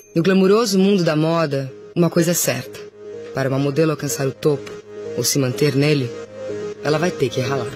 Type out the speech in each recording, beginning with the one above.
No glamuroso mundo da moda, uma coisa é certa. Para uma modelo alcançar o topo, ou se manter nele, ela vai ter que ralar.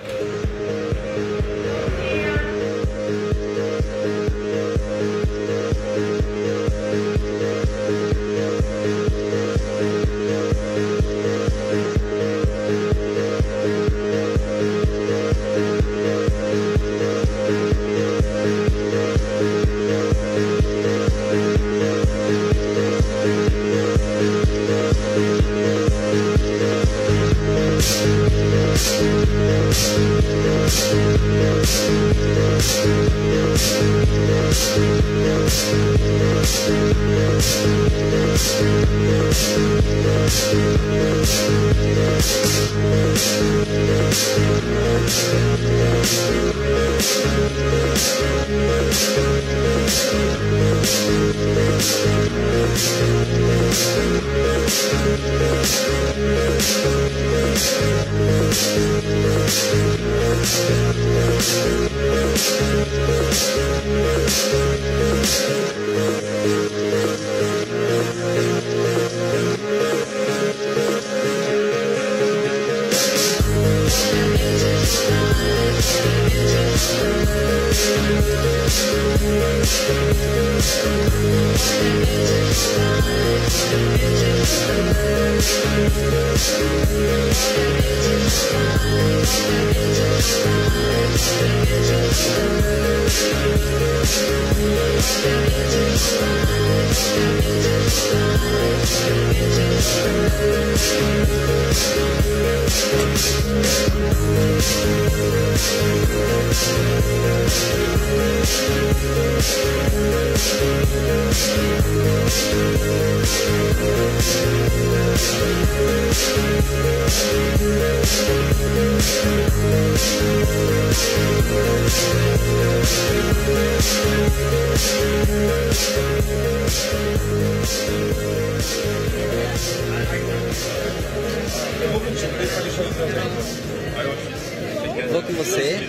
Vou com você.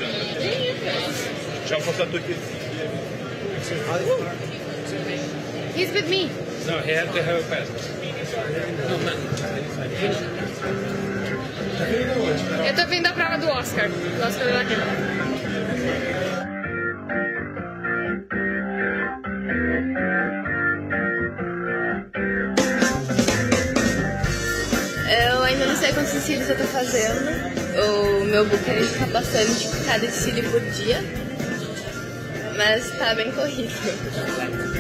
He's with me. No, he had to have a passport. Eu tô vindo da prova do Oscar. Do Oscar da Câmara. Eu ainda não sei quantos cílios eu tô fazendo. O meu book tá bastante cada cílio por dia. Mas tá bem corrido.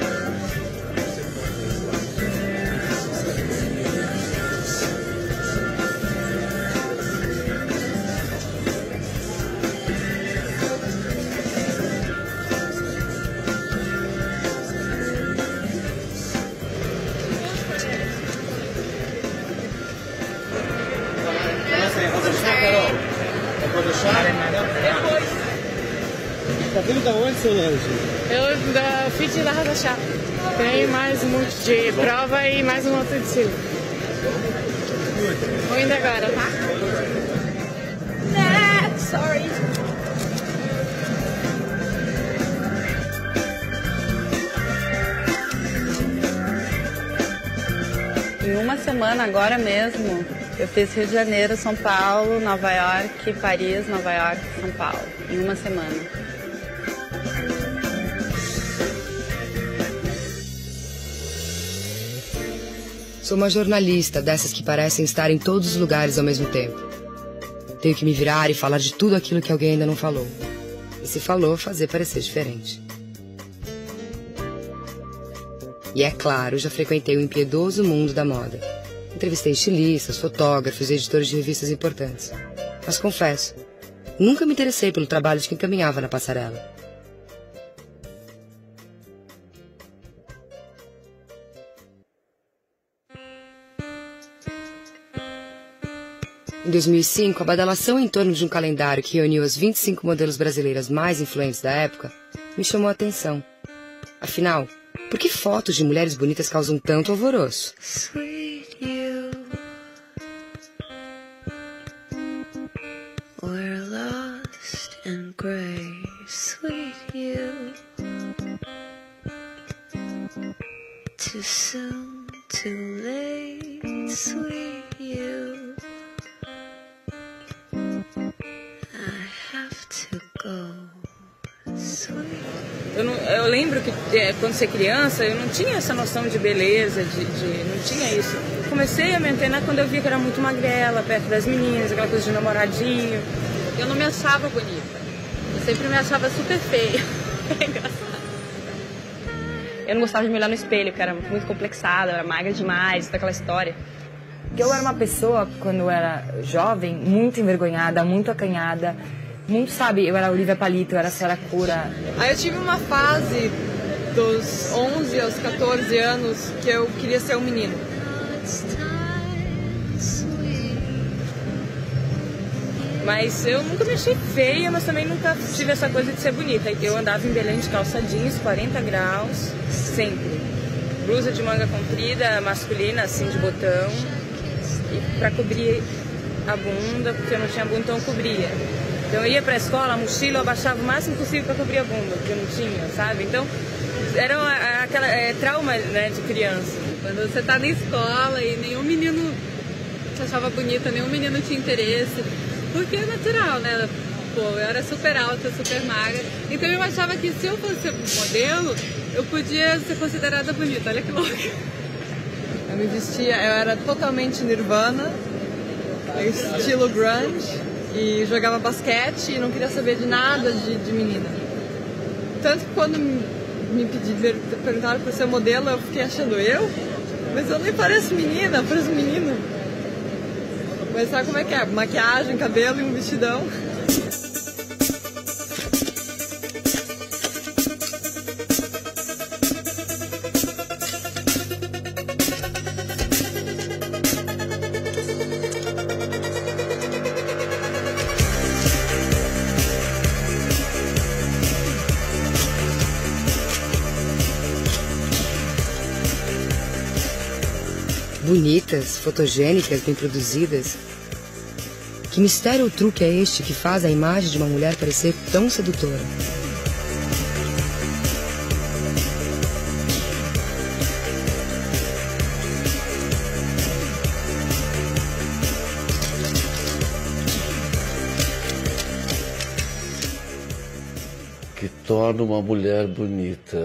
Tá vindo da onde, Solange? Eu da Fit da Rosa Chá. Tem mais um monte de prova e mais um outro de cílio. Vou indo agora, tá? Sorry. Em uma semana, agora mesmo, eu fiz Rio de Janeiro, São Paulo, Nova York, Paris, Nova York, São Paulo. Em uma semana. Sou uma jornalista, dessas que parecem estar em todos os lugares ao mesmo tempo. Tenho que me virar e falar de tudo aquilo que alguém ainda não falou. E se falou, fazer parecer diferente. E é claro, já frequentei o impiedoso mundo da moda. Entrevistei estilistas, fotógrafos e editores de revistas importantes. Mas confesso, nunca me interessei pelo trabalho de quem caminhava na passarela. Em 2005, a badalação em torno de um calendário que reuniu as 25 modelos brasileiras mais influentes da época me chamou a atenção. Afinal, por que fotos de mulheres bonitas causam tanto alvoroço? Sweet you, we're lost in gray. Sweet you. too soon, too late, sweet you. I have to go, sweet. Eu lembro que quando você é criança, eu não tinha essa noção de beleza, não tinha isso. Eu comecei a me antenar quando eu vi que era muito magrela, perto das meninas, aquela coisa de namoradinho. Eu não me achava bonita. Eu sempre me achava super feia. É engraçado. Eu não gostava de me olhar no espelho, porque era muito complexada, eu era magra demais, toda aquela história. Porque eu era uma pessoa, quando eu era jovem, muito envergonhada, muito acanhada, muito, sabe, eu era Olivia Palito, eu era Sarah Cura. Aí eu tive uma fase dos 11 aos 14 anos que eu queria ser um menino. Mas eu nunca me achei feia, mas também nunca tive essa coisa de ser bonita. Eu andava em Belém de calça jeans, 40 graus, sempre. Blusa de manga comprida, masculina, assim, de botão. E pra cobrir a bunda, porque eu não tinha bunda, então eu cobria. Então eu ia pra escola, a mochila eu abaixava o máximo possível pra cobrir a bunda, porque eu não tinha, sabe? Então era aquela trauma, né, de criança. Quando você tá na escola e nenhum menino te achava bonita, nenhum menino tinha interesse. Porque é natural, né? Pô, eu era super alta, super magra. Então eu achava que se eu fosse modelo, eu podia ser considerada bonita. Olha que louca. Eu me vestia, eu era totalmente Nirvana, estilo grunge, e jogava basquete e não queria saber de nada de menina. Tanto que quando me perguntaram por ser modelo, eu fiquei achando mas eu nem pareço menina, pareço menino. Mas sabe como é que é? Maquiagem, cabelo e um vestidão. Bonitas, fotogênicas, bem produzidas. Que mistério ou truque é este que faz a imagem de uma mulher parecer tão sedutora? Que torna uma mulher bonita.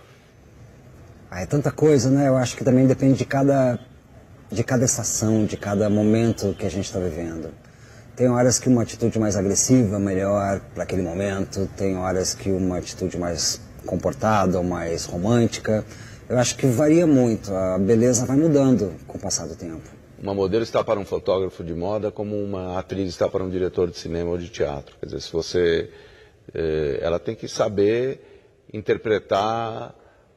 É tanta coisa, né? Eu acho que também depende de cada estação, de cada momento que a gente está vivendo. Tem horas que uma atitude mais agressiva é melhor para aquele momento, tem horas que uma atitude mais comportada ou mais romântica. Eu acho que varia muito, a beleza vai mudando com o passar do tempo. Uma modelo está para um fotógrafo de moda como uma atriz está para um diretor de cinema ou de teatro. Quer dizer, se você... ela tem que saber interpretar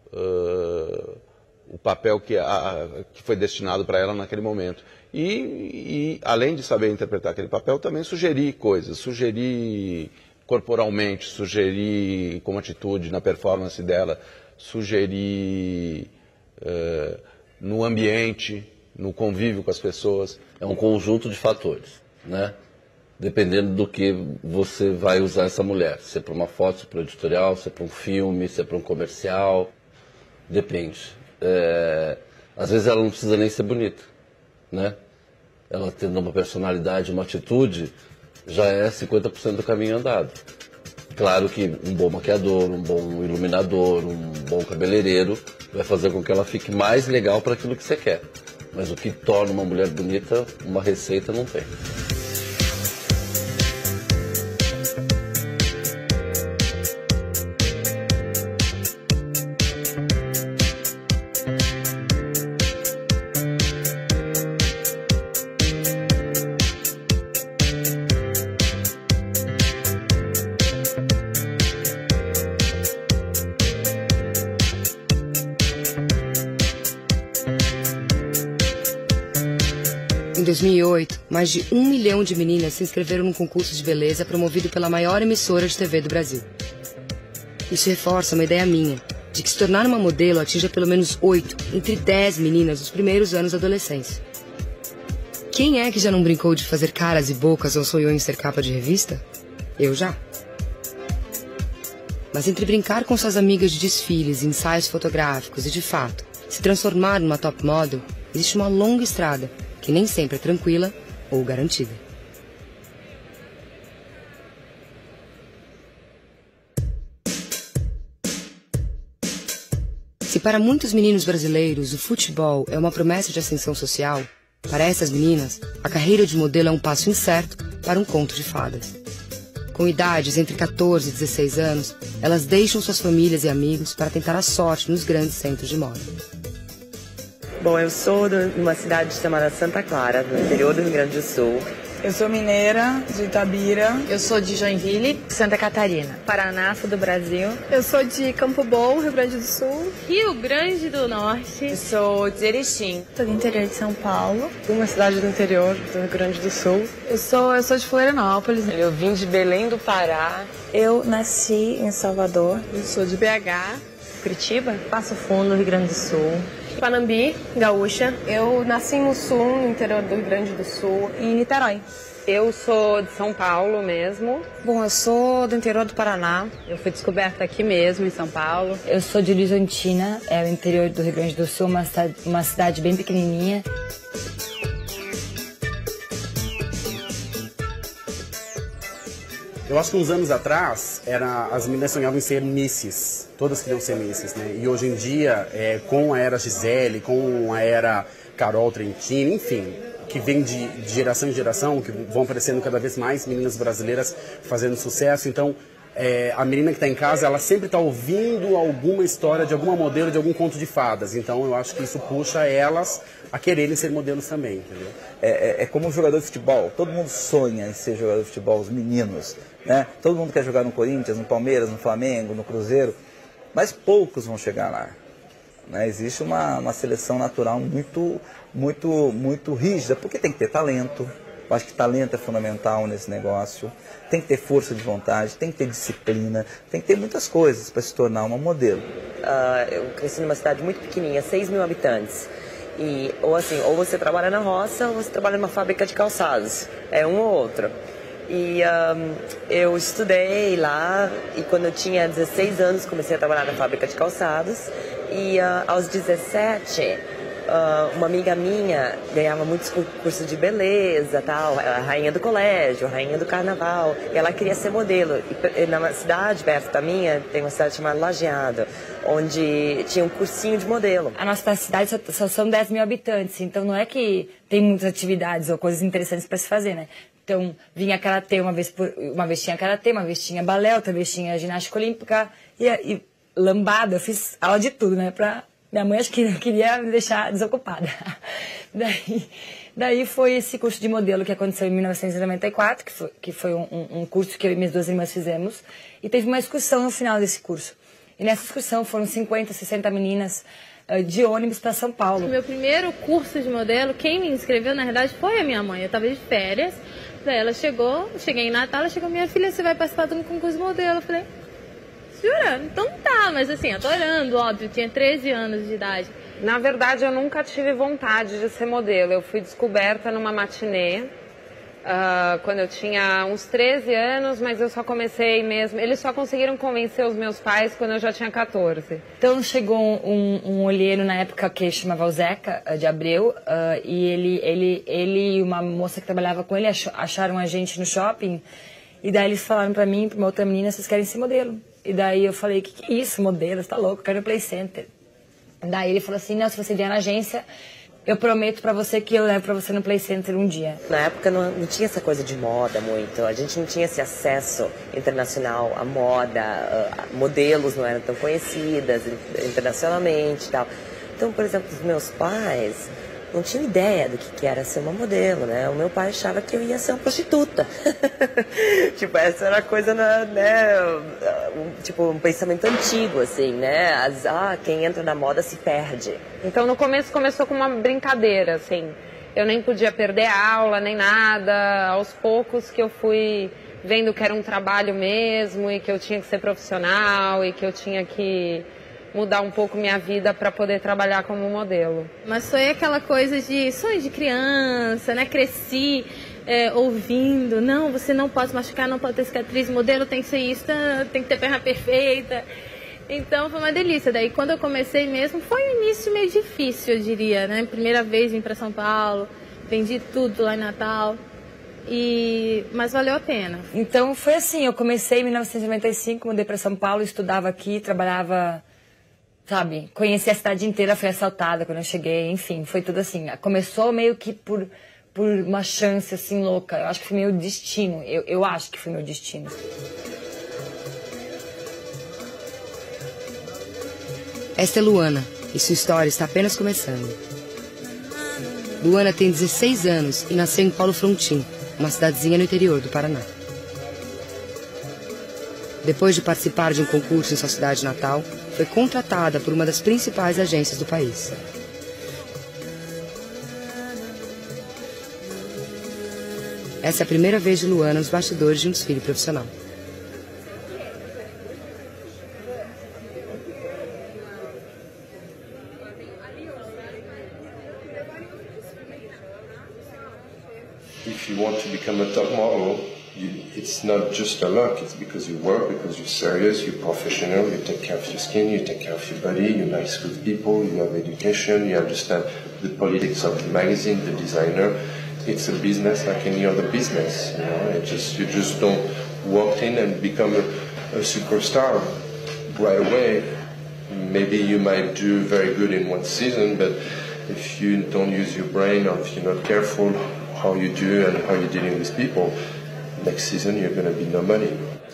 o papel que foi destinado para ela naquele momento. E, além de saber interpretar aquele papel, também sugerir coisas, sugerir corporalmente, sugerir como atitude na performance dela, sugerir no ambiente, no convívio com as pessoas. É um conjunto de fatores, né? Dependendo do que você vai usar essa mulher. Se é para uma foto, se é para um editorial, se é para um filme, se é para um comercial, depende. Às vezes ela não precisa nem ser bonita, né? Ela tendo uma personalidade, uma atitude, já é 50% do caminho andado. Claro que um bom maquiador, um bom iluminador, um bom cabeleireiro vai fazer com que ela fique mais legal para aquilo que você quer. Mas o que torna uma mulher bonita, uma receita não tem. Em 2008, mais de 1 milhão de meninas se inscreveram num concurso de beleza promovido pela maior emissora de TV do Brasil. Isso reforça uma ideia minha, de que se tornar uma modelo atinja pelo menos 8 entre 10 meninas nos primeiros anos da adolescência. Quem é que já não brincou de fazer caras e bocas ou sonhou em ser capa de revista? Eu já. Mas entre brincar com suas amigas de desfiles, ensaios fotográficos e, de fato, Se transformar numa top model, existe uma longa estrada, que nem sempre é tranquila ou garantida. Se para muitos meninos brasileiros o futebol é uma promessa de ascensão social, para essas meninas, a carreira de modelo é um passo incerto para um conto de fadas. Com idades entre 14 e 16 anos, elas deixam suas famílias e amigos para tentar a sorte nos grandes centros de moda. Bom, eu sou de uma cidade chamada Santa Clara, no interior do Rio Grande do Sul. Eu sou mineira, de Itabira. Eu sou de Joinville, Santa Catarina. Paraná, sul do Brasil. Eu sou de Campo Bom, Rio Grande do Sul. Rio Grande do Norte. Eu sou de Erechim. Sou do interior de São Paulo. Uma cidade do interior do Rio Grande do Sul. Eu sou de Florianópolis. Eu vim de Belém do Pará. Eu nasci em Salvador. Eu sou de BH. Curitiba. Passo Fundo, Rio Grande do Sul. Panambi, gaúcha. Eu nasci em Mussum, no interior do Rio Grande do Sul, e em Niterói. Eu sou de São Paulo mesmo. Bom, eu sou do interior do Paraná. Eu fui descoberta aqui mesmo, em São Paulo. Eu sou de Horizontina, é o interior do Rio Grande do Sul, uma cidade bem pequenininha. Eu acho que uns anos atrás, as meninas sonhavam em ser misses. Todas queriam ser misses, né? E hoje em dia, com a era Gisele, com a era Carol Trentini, enfim, que vem de geração em geração, que vão aparecendo cada vez mais meninas brasileiras fazendo sucesso. Então, a menina que está em casa, ela sempre está ouvindo alguma história de alguma modelo, de algum conto de fadas. Então, eu acho que isso puxa elas a quererem ser modelos também, entendeu? É como um jogador de futebol. Todo mundo sonha em ser jogador de futebol, os meninos, né? Todo mundo quer jogar no Corinthians, no Palmeiras, no Flamengo, no Cruzeiro, mas poucos vão chegar lá, né? Existe uma seleção natural muito rígida, porque tem que ter talento. Eu acho que talento é fundamental nesse negócio. Tem que ter força de vontade, tem que ter disciplina, tem que ter muitas coisas para se tornar uma modelo. Eu cresci numa cidade muito pequenininha, 6 mil habitantes. E, ou você trabalha na roça ou você trabalha numa fábrica de calçados. É um ou outro. E eu estudei lá e quando eu tinha 16 anos comecei a trabalhar na fábrica de calçados. E aos 17... uma amiga minha ganhava muitos cursos de beleza, tal, a rainha do colégio, a rainha do carnaval, e ela queria ser modelo. E na cidade perto da minha, tem uma cidade chamada Lajeado, onde tinha um cursinho de modelo. A nossa cidade só são 10 mil habitantes, então não é que tem muitas atividades ou coisas interessantes para se fazer, né? Então vinha karatê uma vez tinha karatê, uma vez tinha balé, outra vez tinha ginástica olímpica e lambada. Eu fiz aula de tudo, né? Minha mãe acho que queria me deixar desocupada. Daí foi esse curso de modelo que aconteceu em 1994, que foi um curso que eu e minhas duas irmãs fizemos. E teve uma excursão no final desse curso. E nessa excursão foram 50, 60 meninas de ônibus para São Paulo. Meu primeiro curso de modelo, quem me inscreveu, na verdade, foi a minha mãe. Eu estava de férias. Daí ela cheguei em Natal, ela chegou, minha filha, você vai participar de um concurso de modelo. Eu falei... Jura? Então tá, mas assim, adorando, óbvio, tinha 13 anos de idade. Na verdade, eu nunca tive vontade de ser modelo. Eu fui descoberta numa matinê, quando eu tinha uns 13 anos, mas eu só comecei mesmo... Eles só conseguiram convencer os meus pais quando eu já tinha 14. Então chegou um olheiro na época que chamava o Zeca, de Abreu, e ele e uma moça que trabalhava com ele acharam a gente no shopping, e daí eles falaram pra mim, pra uma outra menina, vocês querem ser modelo? E daí eu falei, que é isso, modelo? Você tá louco, eu quero ir no Play Center. Daí ele falou assim, não, se você vier na agência, eu prometo pra você que eu levo pra você no Play Center um dia. Na época não tinha essa coisa de moda muito, a gente não tinha esse acesso internacional à moda, modelos não eram tão conhecidas internacionalmente e tal. Então, por exemplo, os meus pais não tinham ideia do que era ser uma modelo, né? O meu pai achava que eu ia ser uma prostituta. Tipo, essa era a coisa, né? Tipo, um pensamento antigo, assim, né? Quem entra na moda se perde. Então, no começo, começou com uma brincadeira, assim. Eu nem podia perder aula, nem nada. Aos poucos que eu fui vendo que era um trabalho mesmo e que eu tinha que ser profissional e que eu tinha que mudar um pouco minha vida para poder trabalhar como modelo. Mas foi aquela coisa de sonho de criança, né? Cresci ouvindo, não, você não pode se machucar, não pode ter cicatriz, modelo tem que ser isso, tem que ter perna perfeita. Então foi uma delícia. Daí quando eu comecei mesmo, foi um início meio difícil, eu diria, né? Primeira vez vim para São Paulo, vendi tudo lá em Natal, mas valeu a pena. Então foi assim, eu comecei em 1995, mudei para São Paulo, estudava aqui, trabalhava, sabe, conheci a cidade inteira, fui assaltada quando eu cheguei, enfim, foi tudo assim. Começou meio que por uma chance assim louca, eu acho que foi meu destino, eu acho que foi meu destino. Esta é Luana, e sua história está apenas começando. Luana tem 16 anos e nasceu em Paulo Frontin, uma cidadezinha no interior do Paraná. Depois de participar de um concurso em sua cidade natal, foi contratada por uma das principais agências do país. Essa é a primeira vez de Luana nos bastidores de um desfile profissional. If you want to become a top model, it's not just a luck, it's because you work, because you're serious, you're professional, you take care of your skin, you take care of your body, you're nice with people, you have education, you understand the politics of the magazine, the designer. It's a business like any other business, you know. You just don't walk in and become a superstar right away. Maybe you might do very good in one season, but if you don't use your brain or if you're not careful how you do and how you're dealing with people, next season you're going to be nobody.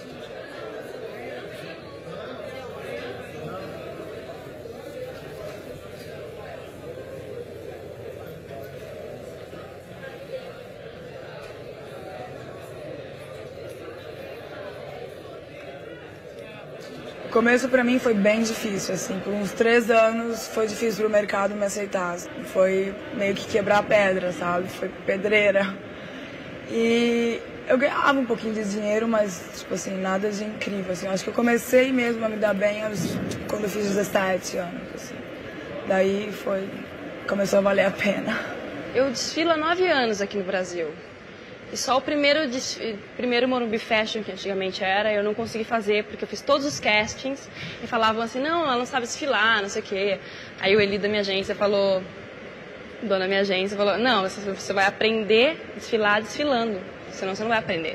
O começo pra mim foi bem difícil, assim, por uns 3 anos foi difícil pro mercado me aceitar, foi meio que quebrar a pedra, sabe, foi pedreira. E eu ganhava um pouquinho de dinheiro, mas, tipo assim, nada de incrível, assim, acho que eu comecei mesmo a me dar bem tipo, quando eu fiz 17 anos, assim, daí começou a valer a pena. Eu desfilo há 9 anos aqui no Brasil. E só o primeiro Morumbi Fashion, que antigamente era, eu não consegui fazer, porque eu fiz todos os castings e falavam assim, não, ela não sabe desfilar, não sei o quê. Aí o Eli da minha agência falou, dona da minha agência, falou, não, você vai aprender a desfilar desfilando, senão você não vai aprender.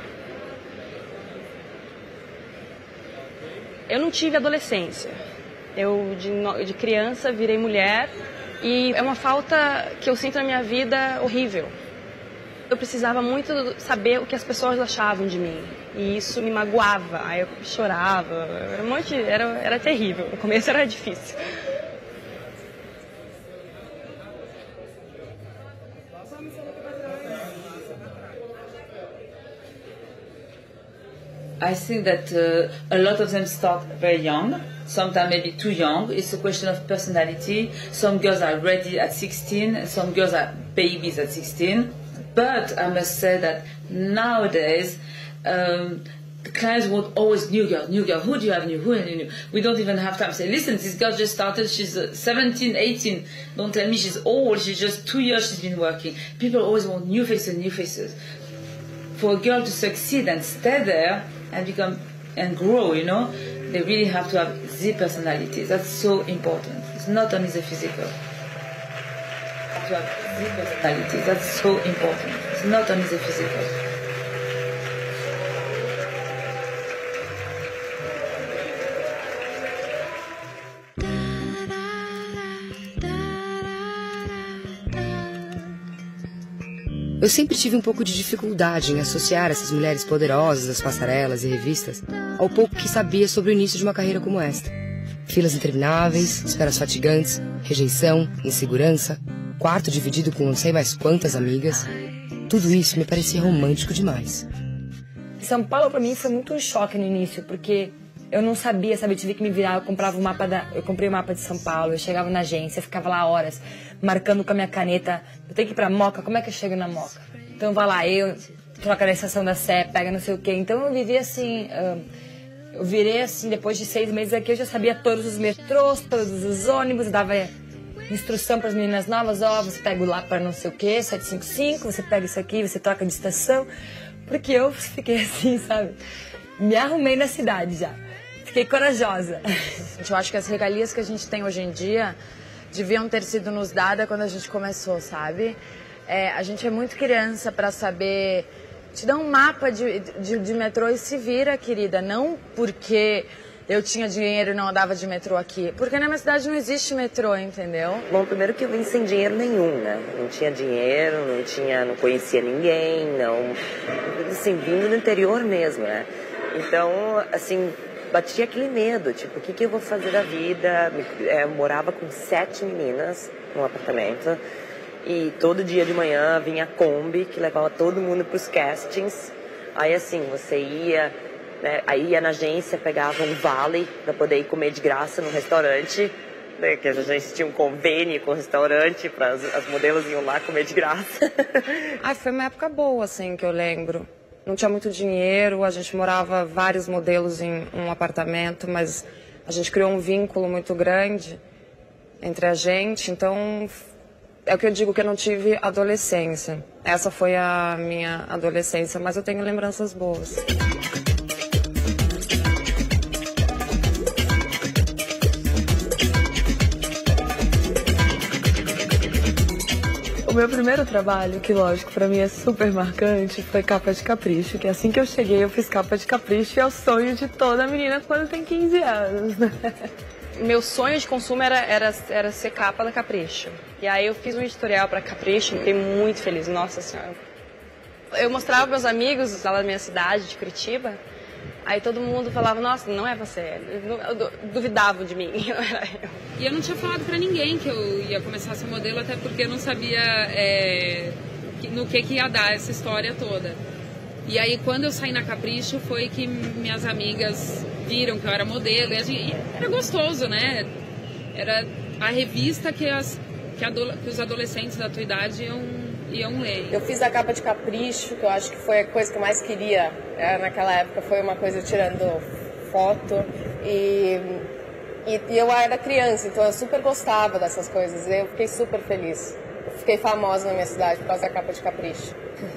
Eu não tive adolescência. Eu, de criança, virei mulher e é uma falta que eu sinto na minha vida horrível. Eu precisava muito saber o que as pessoas achavam de mim. E isso me magoava. Aí eu chorava. Era terrível. No começo era difícil. I think that a lot of them start very young. Sometimes maybe too young. It's a question of personality. Some girls are ready at 16. Some girls are babies at 16. But I must say that nowadays, the clients want always new girl. Who do you have new? Who have new? We don't even have time to say, listen, this girl just started, she's 17, 18. Don't tell me she's old, she's just 2 years she's been working. People always want new faces. For a girl to succeed and stay there and become and grow, you know, they really have to have the personality. That's so important. It's not only the physical. To have the personality, that's so important. It's not only the physical. Eu sempre tive um pouco de dificuldade em associar essas mulheres poderosas das passarelas e revistas ao pouco que sabia sobre o início de uma carreira como esta. Filas intermináveis, esperas fatigantes, rejeição, insegurança, quarto dividido com não sei mais quantas amigas. Tudo isso me parecia romântico demais. São Paulo pra mim foi muito um choque no início, porque eu não sabia, sabe? Eu tive que me virar, eu comprei o mapa de São Paulo, eu chegava na agência, ficava lá horas, marcando com a minha caneta, eu tenho que ir pra Moca, como é que eu chego na Moca? Então vai lá, eu troca na estação da Sé, pega não sei o quê. Então eu vivia assim, eu virei assim, depois de 6 meses aqui, eu já sabia todos os metrôs, todos os ônibus, dava instrução para as meninas novas, você pega o lá para não sei o que, 755, você pega isso aqui, você troca de estação, porque eu fiquei assim, sabe, me arrumei na cidade já, Fiquei corajosa. Eu acho que as regalias que a gente tem hoje em dia deviam ter sido nos dadas quando a gente começou, sabe? A gente é muito criança para saber... Te dá um mapa de metrô e se vira, querida. Não porque eu tinha dinheiro e não andava de metrô aqui. Porque na minha cidade não existe metrô, entendeu? Bom, primeiro que eu vim sem dinheiro nenhum, né? Não tinha dinheiro, não conhecia ninguém, não... Assim, vindo do interior mesmo, né? Então, assim, batia aquele medo, tipo, o que eu vou fazer da vida? Eu morava com 7 meninas num apartamento. E todo dia de manhã vinha a Kombi, que levava todo mundo para os castings. Aí assim, você ia, né, aí ia na agência, pegava um vale para poder ir comer de graça no restaurante. Né, que a gente tinha um convênio com o restaurante, para as modelos iam lá comer de graça. Foi uma época boa, assim, que eu lembro. Não tinha muito dinheiro, a gente morava vários modelos em um apartamento, mas a gente criou um vínculo muito grande entre a gente, então... É o que eu digo, que eu não tive adolescência. Essa foi a minha adolescência, mas eu tenho lembranças boas. O meu primeiro trabalho, que lógico, pra mim é super marcante, foi capa de capricho, que assim que eu cheguei eu fiz capa de capricho e é o sonho de toda menina quando tem 15 anos, né? Meu sonho de consumo era ser capa da Capricho. E aí eu fiz um editorial para Capricho, fiquei muito feliz, nossa senhora. Eu mostrava para meus amigos lá da minha cidade, de Curitiba, aí todo mundo falava, nossa, não é você, duvidavam de mim, não era eu. E eu não tinha falado para ninguém que eu ia começar a ser modelo, até porque eu não sabia no que ia dar essa história toda. E aí quando eu saí na Capricho foi que minhas amigas viram que eu era modelo e era gostoso, né? Era a revista que os adolescentes da tua idade iam ler. Eu fiz a capa de Capricho, que eu acho que foi a coisa que eu mais queria. Naquela época foi uma coisa tirando foto e eu era criança, então eu super gostava dessas coisas. Eu fiquei super feliz. Eu fiquei famosa na minha cidade por causa da capa de Capricho.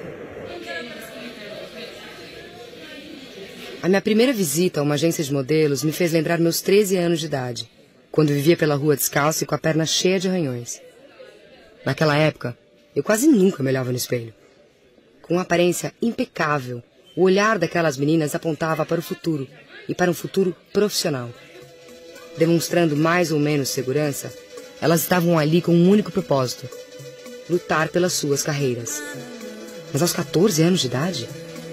A minha primeira visita a uma agência de modelos me fez lembrar meus 13 anos de idade, quando vivia pela rua descalço e com a perna cheia de arranhões. Naquela época, eu quase nunca me olhava no espelho. Com uma aparência impecável, o olhar daquelas meninas apontava para o futuro, e para um futuro profissional. Demonstrando mais ou menos segurança, elas estavam ali com um único propósito: lutar pelas suas carreiras. Mas aos 14 anos de idade...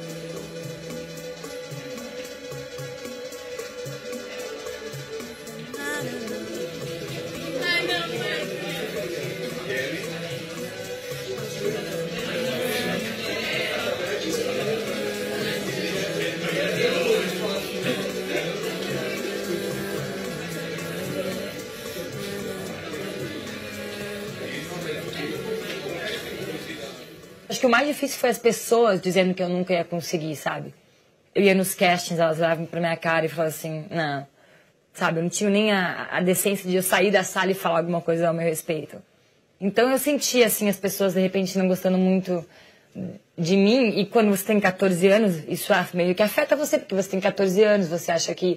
Acho que o mais difícil foi as pessoas dizendo que eu nunca ia conseguir, sabe? Eu ia nos castings, elas olhavam pra minha cara e falavam assim, não, sabe? Eu não tinha nem a decência de eu sair da sala e falar alguma coisa ao meu respeito. Então eu sentia, assim, as pessoas de repente não gostando muito de mim, e quando você tem 14 anos, isso meio que afeta você, porque você tem 14 anos, você acha que...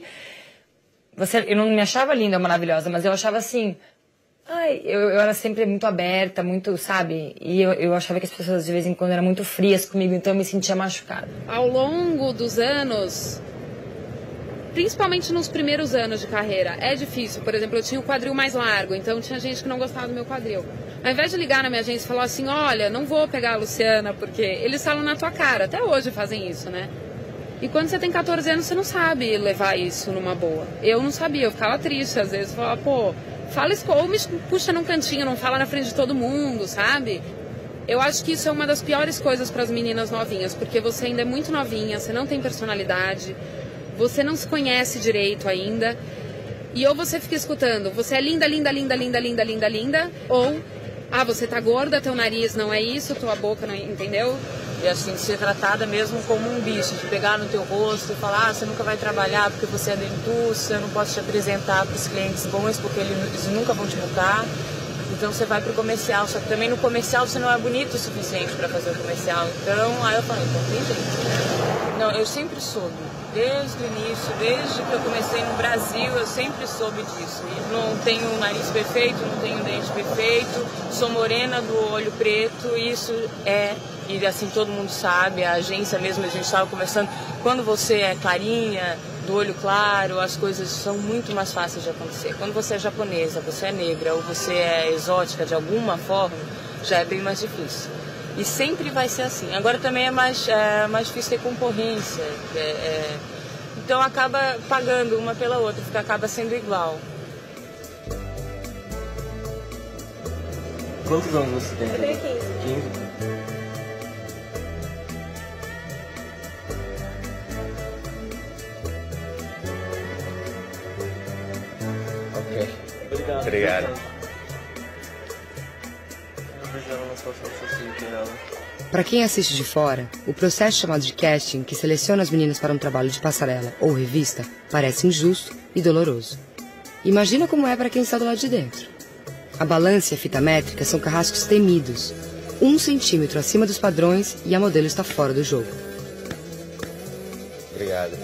Eu não me achava linda ou maravilhosa, mas eu achava assim... Eu era sempre muito aberta, muito, sabe? E eu achava que as pessoas de vez em quando eram muito frias comigo, então eu me sentia machucada. Ao longo dos anos, principalmente nos primeiros anos de carreira, é difícil. Por exemplo, eu tinha o quadril mais largo, então tinha gente que não gostava do meu quadril. Ao invés de ligar na minha agência e falar assim, olha, não vou pegar a Luciana, porque eles falam na tua cara, até hoje fazem isso, né? E quando você tem 14 anos, você não sabe levar isso numa boa. Eu não sabia, eu ficava triste, às vezes, falava, pô... Fala ou me puxa num cantinho, não fala na frente de todo mundo, sabe? Eu acho que isso é uma das piores coisas para as meninas novinhas, porque você ainda é muito novinha, você não tem personalidade, você não se conhece direito ainda, e ou você fica escutando, você é linda, linda, linda, linda, linda, linda, linda, ou, você tá gorda, teu nariz não é isso, tua boca não é, entendeu? E assim, ser tratada mesmo como um bicho, de pegar no teu rosto e falar, você nunca vai trabalhar porque você é da indústria, eu não posso te apresentar para os clientes bons porque eles nunca vão te buscar. Então você vai pro comercial, só que também no comercial você não é bonito o suficiente para fazer o comercial. Então aí eu falei, então tem jeito. Não, eu sempre soube. Desde o início, desde que eu comecei no Brasil, eu sempre soube disso. Não tenho um nariz perfeito, não tenho um dente perfeito, sou morena do olho preto, isso e assim todo mundo sabe, a agência mesmo, a gente estava conversando, quando você é clarinha, do olho claro, as coisas são muito mais fáceis de acontecer. Quando você é japonesa, você é negra ou você é exótica de alguma forma, já é bem mais difícil. E sempre vai ser assim. Agora também é mais difícil ter concorrência. Então acaba pagando uma pela outra, porque acaba sendo igual. Quantos anos você tem? Eu tenho 15. 15? Ok. Obrigado. Para quem assiste de fora, o processo chamado de casting, que seleciona as meninas para um trabalho de passarela ou revista, parece injusto e doloroso. Imagina como é para quem está do lado de dentro. A balança e a fita métrica são carrascos temidos, 1 centímetro acima dos padrões, e a modelo está fora do jogo. Obrigado.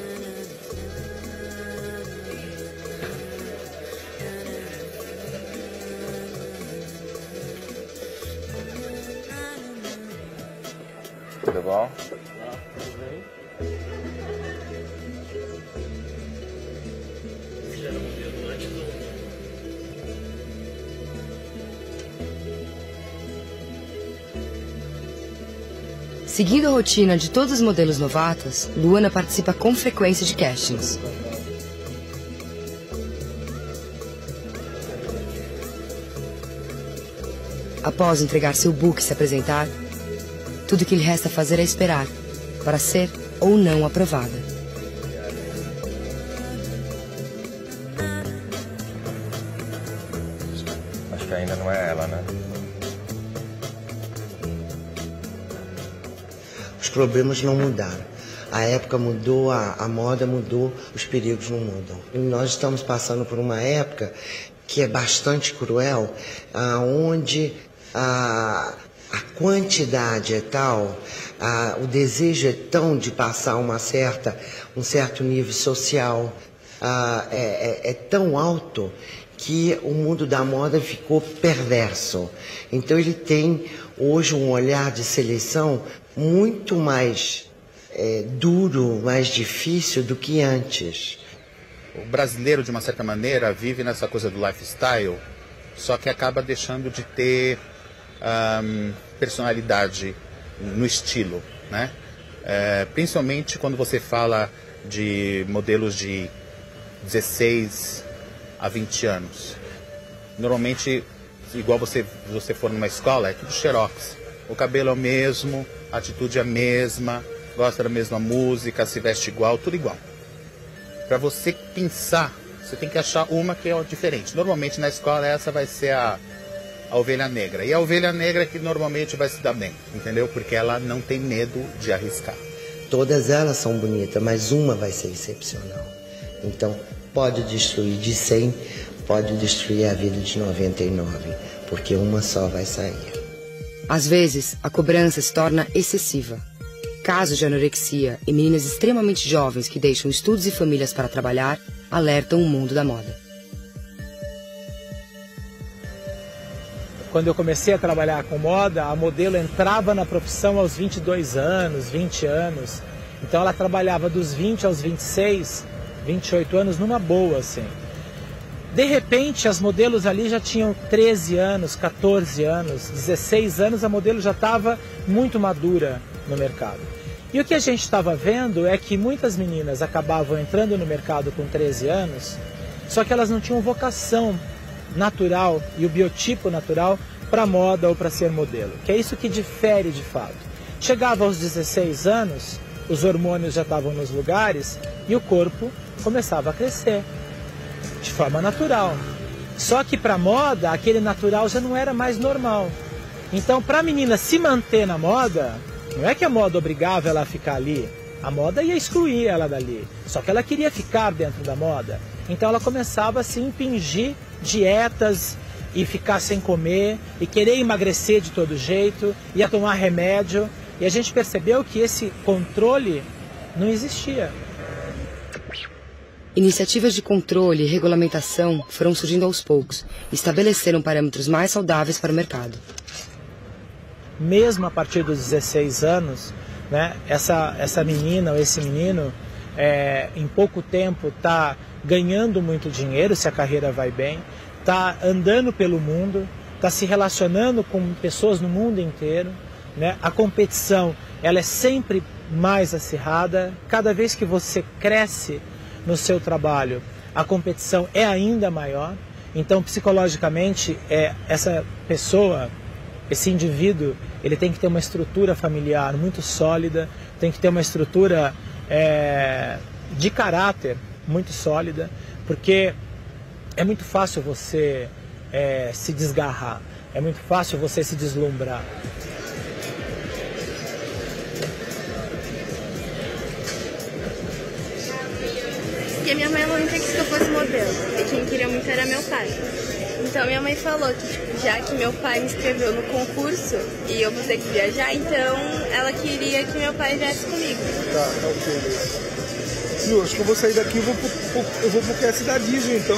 Tudo bom? Tudo bem. Você já era modelo antes ou... Seguindo a rotina de todos os modelos novatas, Luana participa com frequência de castings. Após entregar seu book e se apresentar, tudo que lhe resta fazer é esperar para ser ou não aprovada. Acho que ainda não é ela, né? Os problemas não mudaram. A época mudou, a moda mudou, os perigos não mudam. E nós estamos passando por uma época que é bastante cruel, onde a quantidade é tal, o desejo é tão de passar um certo nível social, é tão alto que o mundo da moda ficou perverso. Então ele tem hoje um olhar de seleção muito mais duro, mais difícil do que antes. O brasileiro, de uma certa maneira, vive nessa coisa do lifestyle, só que acaba deixando de ter personalidade no estilo, né? Principalmente quando você fala de modelos de 16 a 20 anos. Normalmente, igual você for numa escola, é tudo xerox. O cabelo é o mesmo, a atitude é a mesma, gosta da mesma música, se veste igual, tudo igual. Para você pensar, você tem que achar uma que é diferente. Normalmente na escola essa vai ser a ovelha negra. E a ovelha negra que normalmente vai se dar bem, entendeu? Porque ela não tem medo de arriscar. Todas elas são bonitas, mas uma vai ser excepcional. Então, pode destruir de 100, pode destruir a vida de 99, porque uma só vai sair. Às vezes, a cobrança se torna excessiva. Casos de anorexia e meninas extremamente jovens que deixam estudos e famílias para trabalhar alertam o mundo da moda. Quando eu comecei a trabalhar com moda, a modelo entrava na profissão aos 22 anos, 20 anos. Então ela trabalhava dos 20 aos 26, 28 anos numa boa, assim. De repente, as modelos ali já tinham 13 anos, 14 anos, 16 anos, a modelo já estava muito madura no mercado. E o que a gente estava vendo é que muitas meninas acabavam entrando no mercado com 13 anos, só que elas não tinham vocação natural e o biotipo natural para moda ou para ser modelo, que é isso que difere de fato. Chegava aos 16 anos, os hormônios já estavam nos lugares e o corpo começava a crescer de forma natural. Só que para moda, aquele natural já não era mais normal. Então, para a menina se manter na moda, não é que a moda obrigava ela a ficar ali, a moda ia excluir ela dali. Só que ela queria ficar dentro da moda. Então ela começava a se impingir dietas e ficar sem comer e querer emagrecer de todo jeito, ia tomar remédio. E a gente percebeu que esse controle não existia. Iniciativas de controle e regulamentação foram surgindo aos poucos e estabeleceram parâmetros mais saudáveis para o mercado. Mesmo a partir dos 16 anos, né, essa menina ou esse menino, em pouco tempo, está ganhando muito dinheiro, se a carreira vai bem, está andando pelo mundo, está se relacionando com pessoas no mundo inteiro, né? A competição ela é sempre mais acirrada. Cada vez que você cresce no seu trabalho, a competição é ainda maior. Então, psicologicamente, essa pessoa, esse indivíduo, ele tem que ter uma estrutura familiar muito sólida, tem que ter uma estrutura de caráter muito sólida, porque é muito fácil você se desgarrar, é muito fácil você se deslumbrar. Porque minha mãe não quis que eu fosse modelo, e quem queria muito era meu pai. Então minha mãe falou que, tipo, já que meu pai me inscreveu no concurso e eu vou ter que viajar, então ela queria que meu pai viesse comigo. Tá ok. Lu, acho que eu vou sair daqui e eu vou pro QS da Disney, então.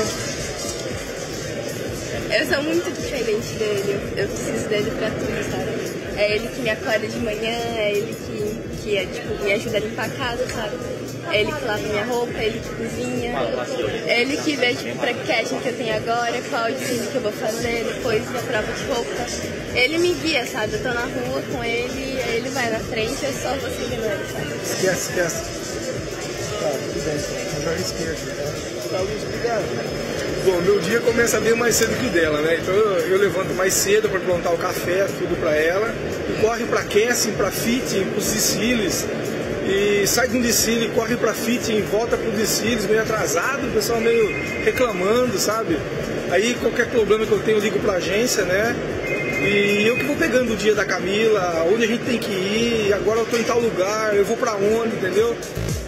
Eu sou muito diferente dele, eu preciso dele pra tudo, sabe? É ele que me acorda de manhã, é ele que tipo, me ajuda a limpar a casa, sabe? É ele que lava minha roupa, é ele que cozinha, é ele que vê, tipo, pra que casting que eu tenho agora, qual desfile que eu vou fazer, depois da prova de roupa. Ele me guia, sabe? Eu tô na rua com ele, aí ele vai na frente, eu só vou seguindo ele, sabe? Esquece. Tá, tudo bem, eu já risquei aqui, tá? Tá, Luiz, obrigado. Bom, meu dia começa bem mais cedo que o dela, né? Então eu levanto mais cedo para plantar o café, tudo para ela, e corre para casting, para fitting, para os desfiles, e sai de um desfile, corre para fitting, volta para os desfiles, meio atrasado, o pessoal meio reclamando, sabe? Aí qualquer problema que eu tenho eu ligo para a agência, né? E eu que vou pegando o dia da Camila, onde a gente tem que ir, agora eu tô em tal lugar, eu vou para onde, entendeu?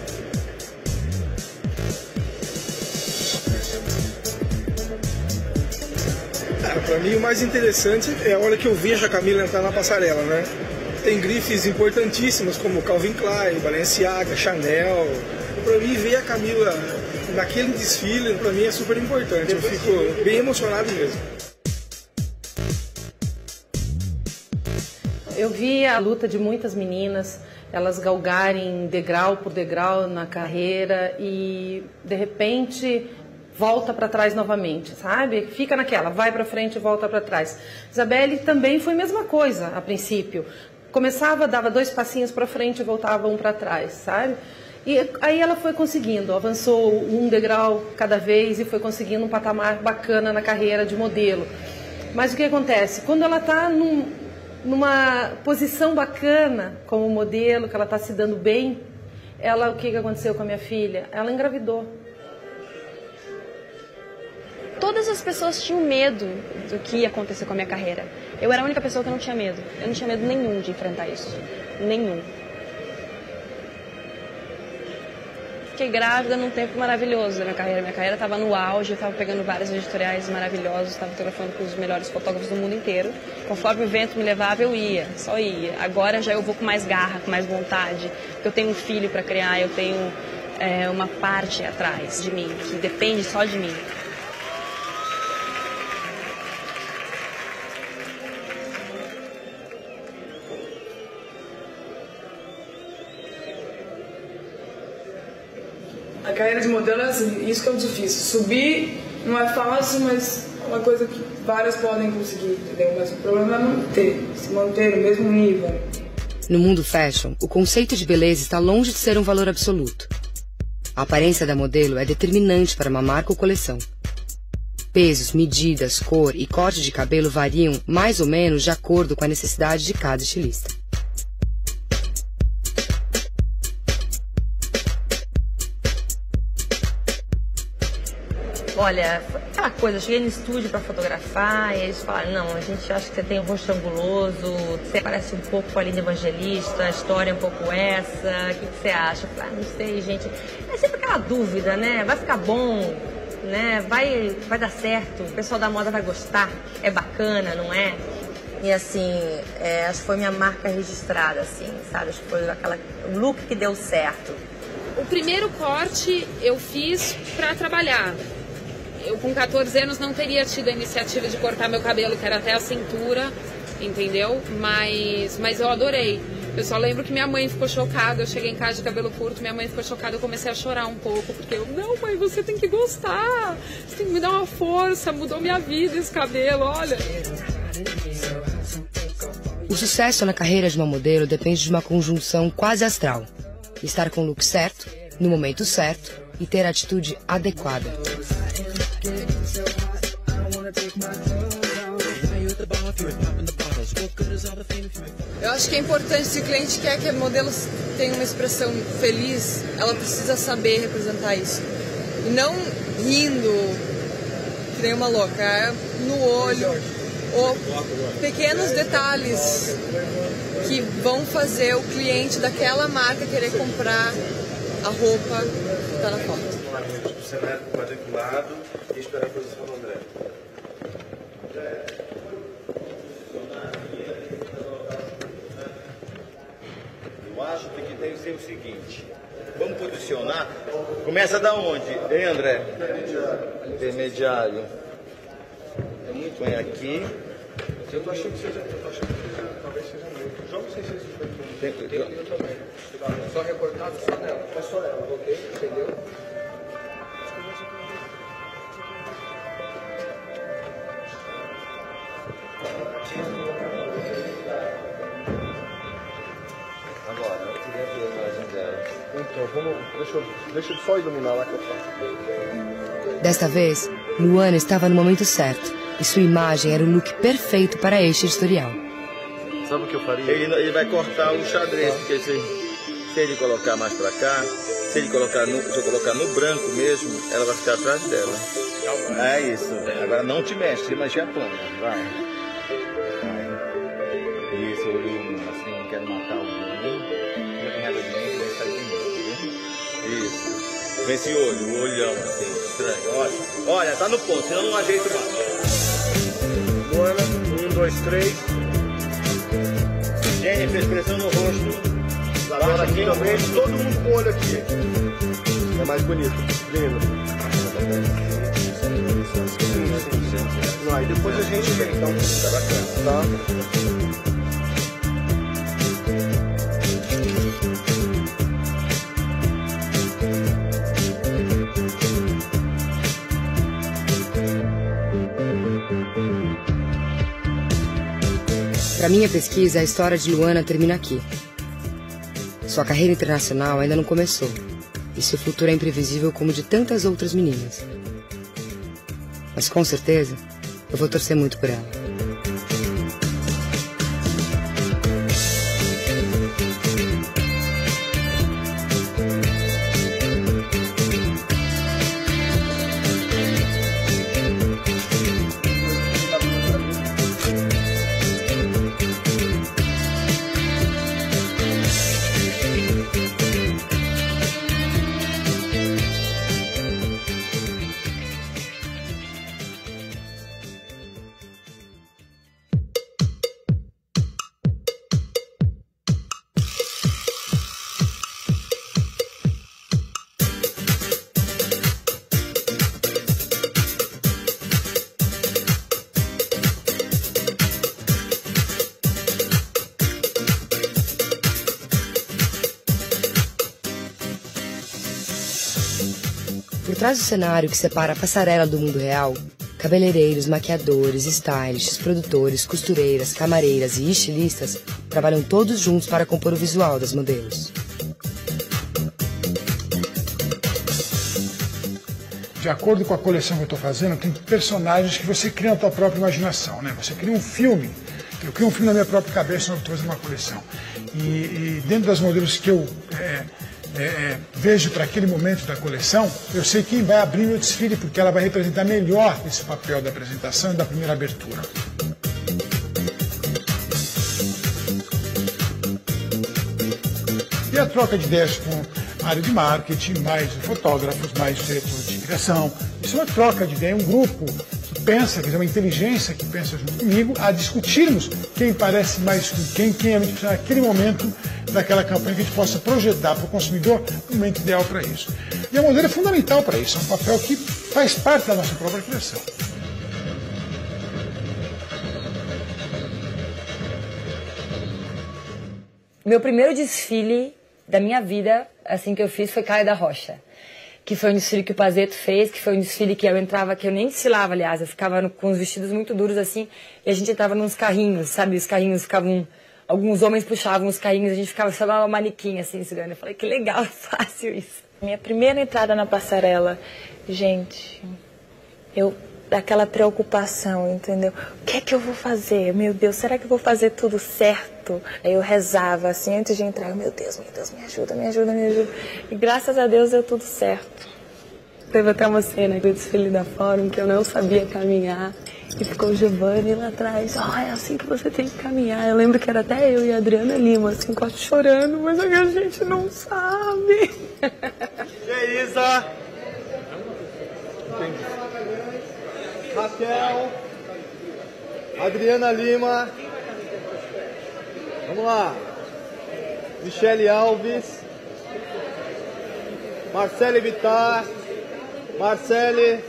Para mim o mais interessante é a hora que eu vejo a Camila entrar na passarela, né? Tem grifes importantíssimas como Calvin Klein, Balenciaga, Chanel. Para mim ver a Camila naquele desfile, para mim é super importante. Eu fico bem emocionado mesmo. Eu vi a luta de muitas meninas, elas galgarem degrau por degrau na carreira e de repente volta para trás novamente, sabe? Fica naquela, vai para frente e volta para trás. Isabelle também foi a mesma coisa a princípio. Começava, dava 2 passinhos para frente e voltava 1 para trás, sabe? E aí ela foi conseguindo, avançou 1 degrau cada vez e foi conseguindo um patamar bacana na carreira de modelo. Mas o que acontece? Quando ela está numa posição bacana como modelo, que ela está se dando bem, o que aconteceu com a minha filha? Ela engravidou. Todas as pessoas tinham medo do que ia acontecer com a minha carreira. Eu era a única pessoa que não tinha medo. Eu não tinha medo nenhum de enfrentar isso. Nenhum. Fiquei grávida num tempo maravilhoso da minha carreira. Minha carreira estava no auge, eu estava pegando vários editoriais maravilhosos, estava fotografando com os melhores fotógrafos do mundo inteiro. Conforme o vento me levava, eu ia, só ia. Agora já eu vou com mais garra, com mais vontade, porque eu tenho um filho para criar, eu tenho uma parte atrás de mim, que depende só de mim. A carreira de modelo é assim, isso que é o difícil. Subir não é fácil, mas é uma coisa que várias podem conseguir, entendeu? Mas o problema é se manter no mesmo nível. No mundo fashion, o conceito de beleza está longe de ser um valor absoluto. A aparência da modelo é determinante para uma marca ou coleção. Pesos, medidas, cor e corte de cabelo variam mais ou menos de acordo com a necessidade de cada estilista. Olha, aquela coisa, eu cheguei no estúdio para fotografar e eles falaram, não, a gente acha que você tem um rosto anguloso, você parece um pouco com a Linda Evangelista, a história é um pouco essa, o que você acha? Eu falei, não sei, gente, é sempre aquela dúvida, né, vai ficar bom, né, vai dar certo, o pessoal da moda vai gostar, é bacana, não é? E assim, acho que foi minha marca registrada, assim, sabe, acho que foi o look que deu certo. O primeiro corte eu fiz para trabalhar. Eu com 14 anos não teria tido a iniciativa de cortar meu cabelo, que era até a cintura, entendeu? Mas eu adorei. Eu só lembro que minha mãe ficou chocada, eu cheguei em casa de cabelo curto, minha mãe ficou chocada, eu comecei a chorar um pouco, porque eu, não mãe, você tem que gostar, você tem que me dar uma força, mudou minha vida esse cabelo, olha. O sucesso na carreira de uma modelo depende de uma conjunção quase astral. Estar com o look certo, no momento certo e ter a atitude adequada. Eu acho que é importante, se o cliente quer que a modelo tenha uma expressão feliz, ela precisa saber representar isso. E não rindo, que nem uma louca, no olho, ou pequenos detalhes que vão fazer o cliente daquela marca querer comprar a roupa que está na foto. Você vai fazer do lado e esperar a posição do André. Eu acho que tem que ser o seguinte. Vamos posicionar. Começa da onde? Hein, André? Intermediário. Põe aqui. Eu tô achando que seja. Talvez seja muito. Joga 650. Eu também. Só recortado só nela. É só ela, ok? Entendeu? Agora, eu queria ver a imagem dela. Então, deixa eu só iluminar lá que eu faço. Desta vez, Luana estava no momento certo e sua imagem era o look perfeito para este editorial. Sabe o que eu faria? Ele vai cortar o xadrez, porque se ele colocar mais pra cá, se eu colocar no branco mesmo, ela vai ficar atrás dela. É isso. Agora não te mexe, se mexer a plana. Vai. Isso, eu assim, não quero matar o menino. Fica com raiva de mim, que vai sair de mim. Isso. Com esse olho, o olhão assim, estranho. Olha, tá no ponto, senão não ajeito mais. Luana, 1, 2, 3. Jennifer, expressão no rosto. Agora aqui também, todo mundo com o olho aqui. É mais bonito. Lindo. Aí depois a gente vê, então. Tá bacana. Tá? Para minha pesquisa, a história de Luana termina aqui. Sua carreira internacional ainda não começou, e seu futuro é imprevisível como o de tantas outras meninas. Mas com certeza, eu vou torcer muito por ela. Por trás do cenário que separa a passarela do mundo real, cabeleireiros, maquiadores, stylists, produtores, costureiras, camareiras e estilistas trabalham todos juntos para compor o visual das modelos. De acordo com a coleção que eu estou fazendo, tem personagens que você cria na tua própria imaginação, né? Você cria um filme. Eu crio um filme na minha própria cabeça quando eu estou fazendo uma coleção. E dentro das modelos que eu vejo para aquele momento da coleção, eu sei quem vai abrir meu desfile, porque ela vai representar melhor esse papel da apresentação e da primeira abertura. E a troca de ideias com a área de marketing, mais fotógrafos, mais diretor de criação. Isso é uma troca de ideia, um grupo pensa, quer dizer, uma inteligência que pensa junto comigo, a discutirmos quem parece mais com quem é naquele momento daquela campanha, que a gente possa projetar para o consumidor o momento ideal para isso. E a modelo é fundamental para isso, é um papel que faz parte da nossa própria criação. Meu primeiro desfile da minha vida, assim que eu fiz, foi Caio da Rocha. Que foi um desfile que o Pazeto fez, que foi um desfile que eu entrava, que eu nem desfilava, aliás, eu ficava com os vestidos muito duros assim, e a gente entrava nos carrinhos, sabe? Os carrinhos ficavam, alguns homens puxavam os carrinhos, a gente ficava só uma manequim assim, segurando. Eu falei, que legal, fácil isso. Minha primeira entrada na passarela, gente, daquela preocupação, entendeu? O que é que eu vou fazer? Meu Deus, será que eu vou fazer tudo certo? Aí eu rezava assim, antes de entrar, meu Deus, me ajuda, me ajuda, me ajuda. E graças a Deus deu tudo certo. Teve até uma cena do desfile da Fórum que eu não sabia caminhar. E ficou o Giovanni lá atrás, é assim que você tem que caminhar. Eu lembro que era até eu e a Adriana Lima, assim, quase chorando, mas é que a gente não sabe. Que isso? Raquel, Adriana Lima, vamos lá, Michele Alves, Marcele Vittar, Marcele,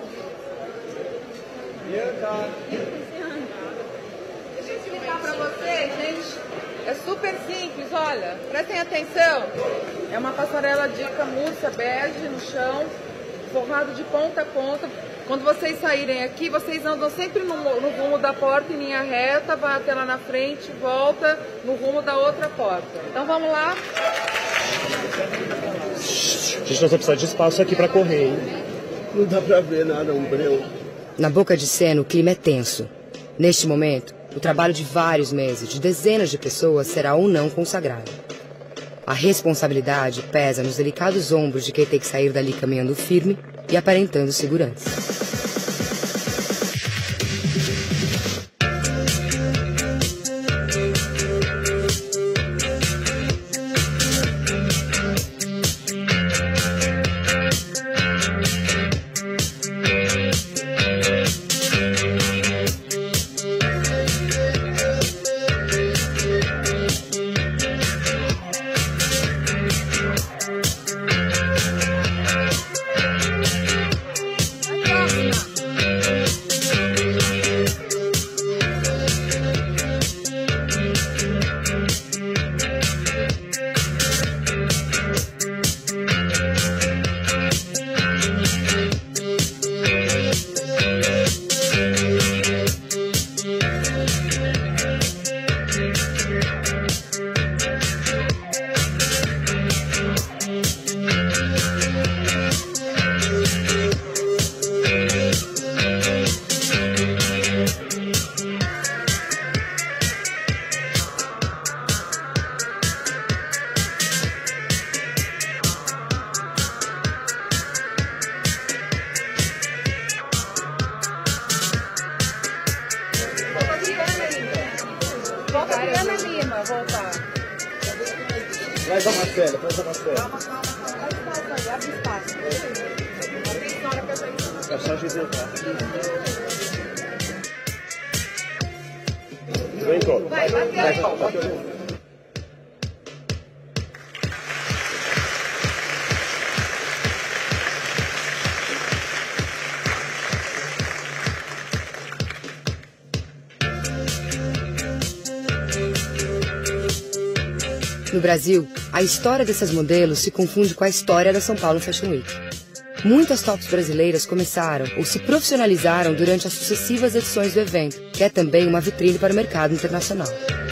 Bianca. Deixa eu explicar para vocês, gente, é super simples, olha, prestem atenção, é uma passarela de camurça bege no chão, forrado de ponta a ponta. Quando vocês saírem aqui, vocês andam sempre no rumo da porta em linha reta, vai até lá na frente, volta no rumo da outra porta. Então vamos lá. Gente, nós vamos precisar de espaço aqui para correr, hein? Não dá para ver nada, um breu. Na boca de cena, o clima é tenso. Neste momento, o trabalho de vários meses, de dezenas de pessoas, será ou não consagrado. A responsabilidade pesa nos delicados ombros de quem tem que sair dali caminhando firme e aparentando segurança. Traz a Marcela, traz a Marcela. Calma, abre espaço. É só a gente entrar. Vem, Cor. Vai. No Brasil, a história dessas modelos se confunde com a história da São Paulo Fashion Week. Muitas tops brasileiras começaram ou se profissionalizaram durante as sucessivas edições do evento, que é também uma vitrine para o mercado internacional.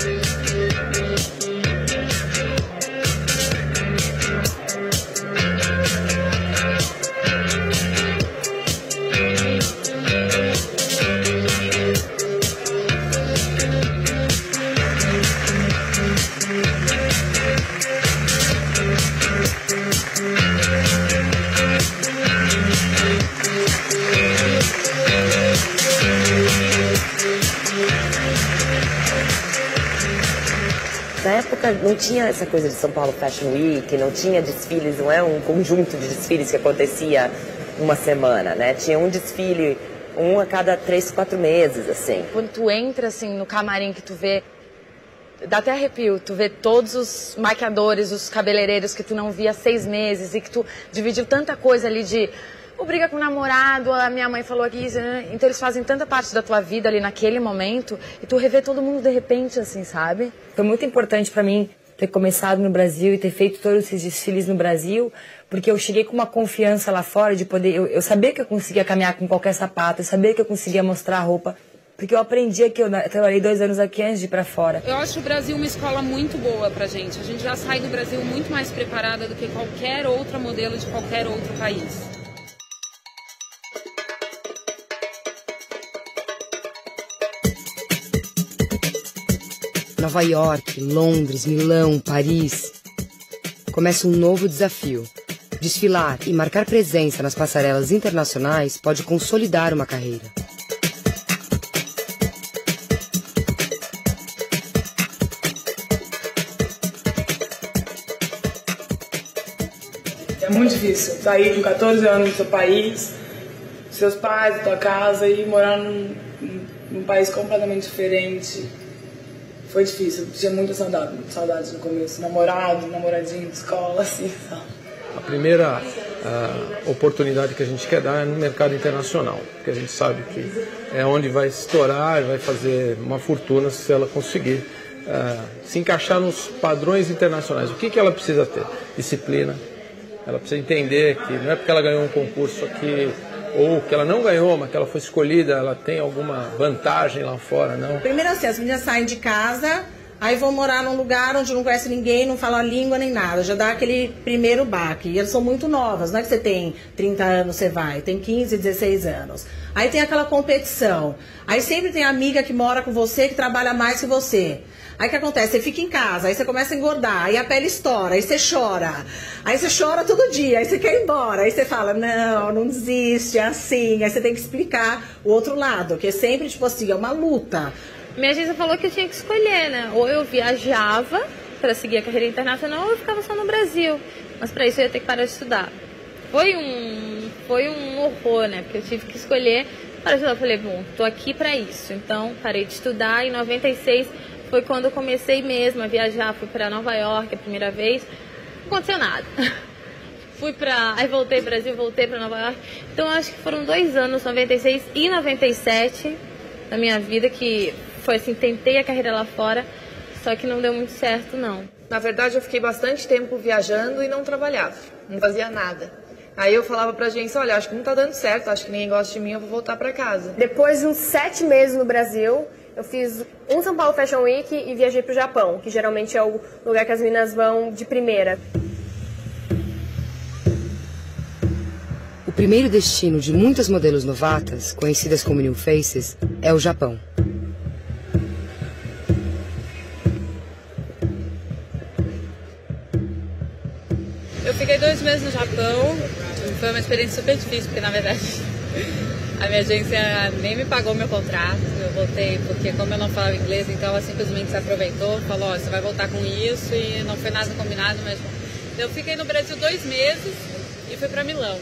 Na época não tinha essa coisa de São Paulo Fashion Week, não tinha desfiles, não é um conjunto de desfiles que acontecia uma semana, né? Tinha um desfile Um a cada 3, 4 meses, assim. Quando tu entra, assim, no camarim que tu vê, dá até arrepio, tu vê todos os maquiadores, os cabeleireiros que tu não via há 6 meses e que tu dividiu tanta coisa ali de... briga com o namorado, a minha mãe falou aqui, né? Então eles fazem tanta parte da tua vida ali naquele momento e tu revê todo mundo de repente, assim, sabe? Foi muito importante pra mim ter começado no Brasil e ter feito todos esses desfiles no Brasil, porque eu cheguei com uma confiança lá fora de poder... Eu sabia que eu conseguia caminhar com qualquer sapato, eu sabia que eu conseguia mostrar a roupa, porque eu aprendi aqui, eu trabalhei 2 anos aqui antes de ir pra fora. Eu acho o Brasil uma escola muito boa pra gente. A gente já sai do Brasil muito mais preparada do que qualquer outra modelo de qualquer outro país. Nova York, Londres, Milão, Paris. Começa um novo desafio. Desfilar e marcar presença nas passarelas internacionais pode consolidar uma carreira. É muito difícil sair com 14 anos do seu país, seus pais, da tua casa e morar num país completamente diferente. Foi difícil, tinha muita saudade no começo, namoradinho de escola, assim, sabe? A primeira oportunidade que a gente quer dar é no mercado internacional, porque a gente sabe que é onde vai estourar e vai fazer uma fortuna se ela conseguir se encaixar nos padrões internacionais. O que ela precisa ter? Disciplina. Ela precisa entender que não é porque ela ganhou um concurso aqui ou que ela não ganhou, mas que ela foi escolhida, ela tem alguma vantagem lá fora, não? Primeiro assim, as meninas saem de casa, aí vão morar num lugar onde não conhece ninguém, não fala a língua nem nada, já dá aquele primeiro baque. E elas são muito novas, não é que você tem 30 anos, você vai, tem 15, 16 anos. Aí tem aquela competição, aí sempre tem amiga que mora com você, que trabalha mais que você. Aí o que acontece? Você fica em casa, aí você começa a engordar, aí a pele estoura, aí você chora. Aí você chora todo dia, aí você quer ir embora. Aí você fala, não desiste, é assim. Aí você tem que explicar o outro lado, que é sempre, tipo assim, é uma luta. Minha agência falou que eu tinha que escolher, né? Ou eu viajava para seguir a carreira internacional, ou eu ficava só no Brasil. Mas para isso eu ia ter que parar de estudar. Foi um horror, né? Porque eu tive que escolher para estudar. Eu falei, bom, tô aqui para isso. Então, parei de estudar. Em 96 foi quando eu comecei mesmo a viajar. Fui para Nova York a primeira vez. Não aconteceu nada. Aí voltei ao Brasil, voltei para Nova York. Então, acho que foram 2 anos, 96 e 97, na minha vida, que foi assim, tentei a carreira lá fora, só que não deu muito certo, não. Na verdade, eu fiquei bastante tempo viajando e não trabalhava, não fazia nada. Aí eu falava pra agência, olha, acho que não tá dando certo, acho que ninguém gosta de mim, eu vou voltar pra casa. Depois de uns 7 meses no Brasil, eu fiz um São Paulo Fashion Week e viajei pro Japão, que geralmente é o lugar que as meninas vão de primeira. O primeiro destino de muitas modelos novatas, conhecidas como New Faces, é o Japão. Eu fiquei 2 meses no Japão, foi uma experiência super difícil, porque na verdade a minha agência nem me pagou meu contrato. Eu voltei porque, como eu não falava inglês, então ela simplesmente se aproveitou, falou, ó, você vai voltar com isso, e não foi nada combinado mesmo. Eu fiquei no Brasil 2 meses e fui pra Milão.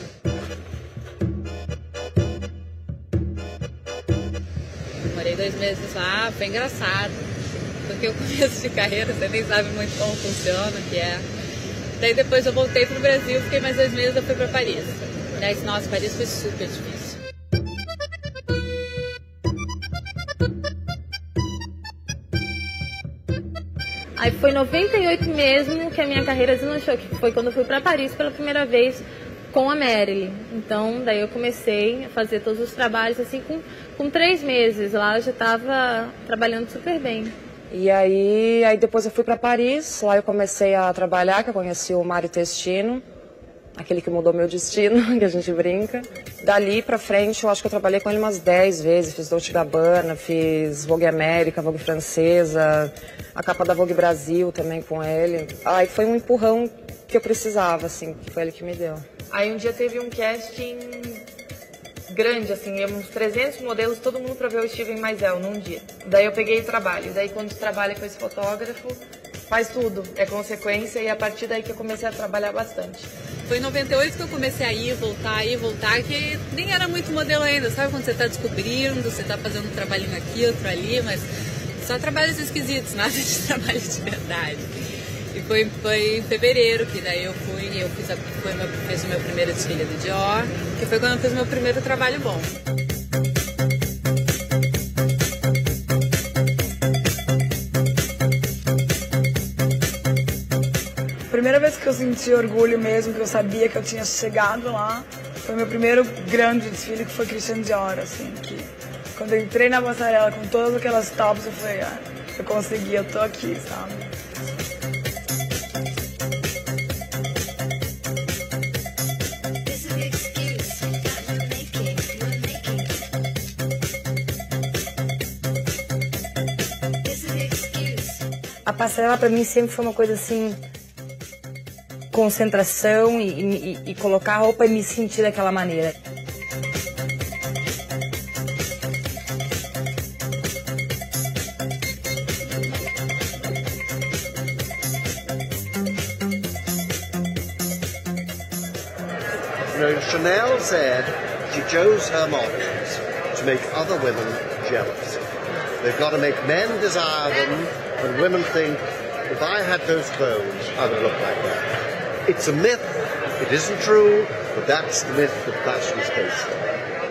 Morei 2 meses lá, foi engraçado, porque o começo de carreira você nem sabe muito como funciona, o que é. Daí depois eu voltei pro Brasil, fiquei mais 2 meses, eu fui pra Paris. Daí, nossa, Paris foi super difícil. Aí foi em 98 mesmo que a minha carreira deslanchou, que foi quando eu fui pra Paris pela primeira vez com a Marilyn. Então, daí eu comecei a fazer todos os trabalhos, assim, com 3 meses. Lá eu já estava trabalhando super bem. E aí depois eu fui para Paris, lá eu comecei a trabalhar, que eu conheci o Mário Testino, aquele que mudou meu destino, que a gente brinca. Dali pra frente, eu acho que eu trabalhei com ele umas 10 vezes, fiz Dolce & Gabbana, fiz Vogue América, Vogue Francesa, a capa da Vogue Brasil também com ele. Aí foi um empurrão que eu precisava, assim, que foi ele que me deu. Aí um dia teve um casting grande, assim, uns 300 modelos, todo mundo pra ver o Steven Meisel num dia. Daí eu peguei o trabalho. Daí quando tu trabalha com esse fotógrafo, faz tudo, é consequência, e a partir daí que eu comecei a trabalhar bastante. Foi em 98 que eu comecei a ir, voltar, que nem era muito modelo ainda, sabe? Quando você tá descobrindo, você tá fazendo um trabalhinho aqui, outro ali, mas só trabalhos esquisitos, nada de trabalho de verdade. E foi em fevereiro que daí eu fiz o meu primeiro desfile do Dior, que foi quando eu fiz o meu primeiro trabalho bom. A primeira vez que eu senti orgulho mesmo, que eu sabia que eu tinha chegado lá, foi meu primeiro grande desfile, que foi Christian Dior, assim, que quando eu entrei na passarela com todas aquelas tops, eu falei, eu consegui, eu tô aqui, sabe? A passarela pra mim sempre foi uma coisa assim, concentração e colocar a roupa e me sentir daquela maneira. You know, Chanel said she chose her models to make other women jealous. They've got to make men desire them, and women think, if I had those clothes, I would look like that. It's a myth, it isn't true, but that's the myth that fashion is based on.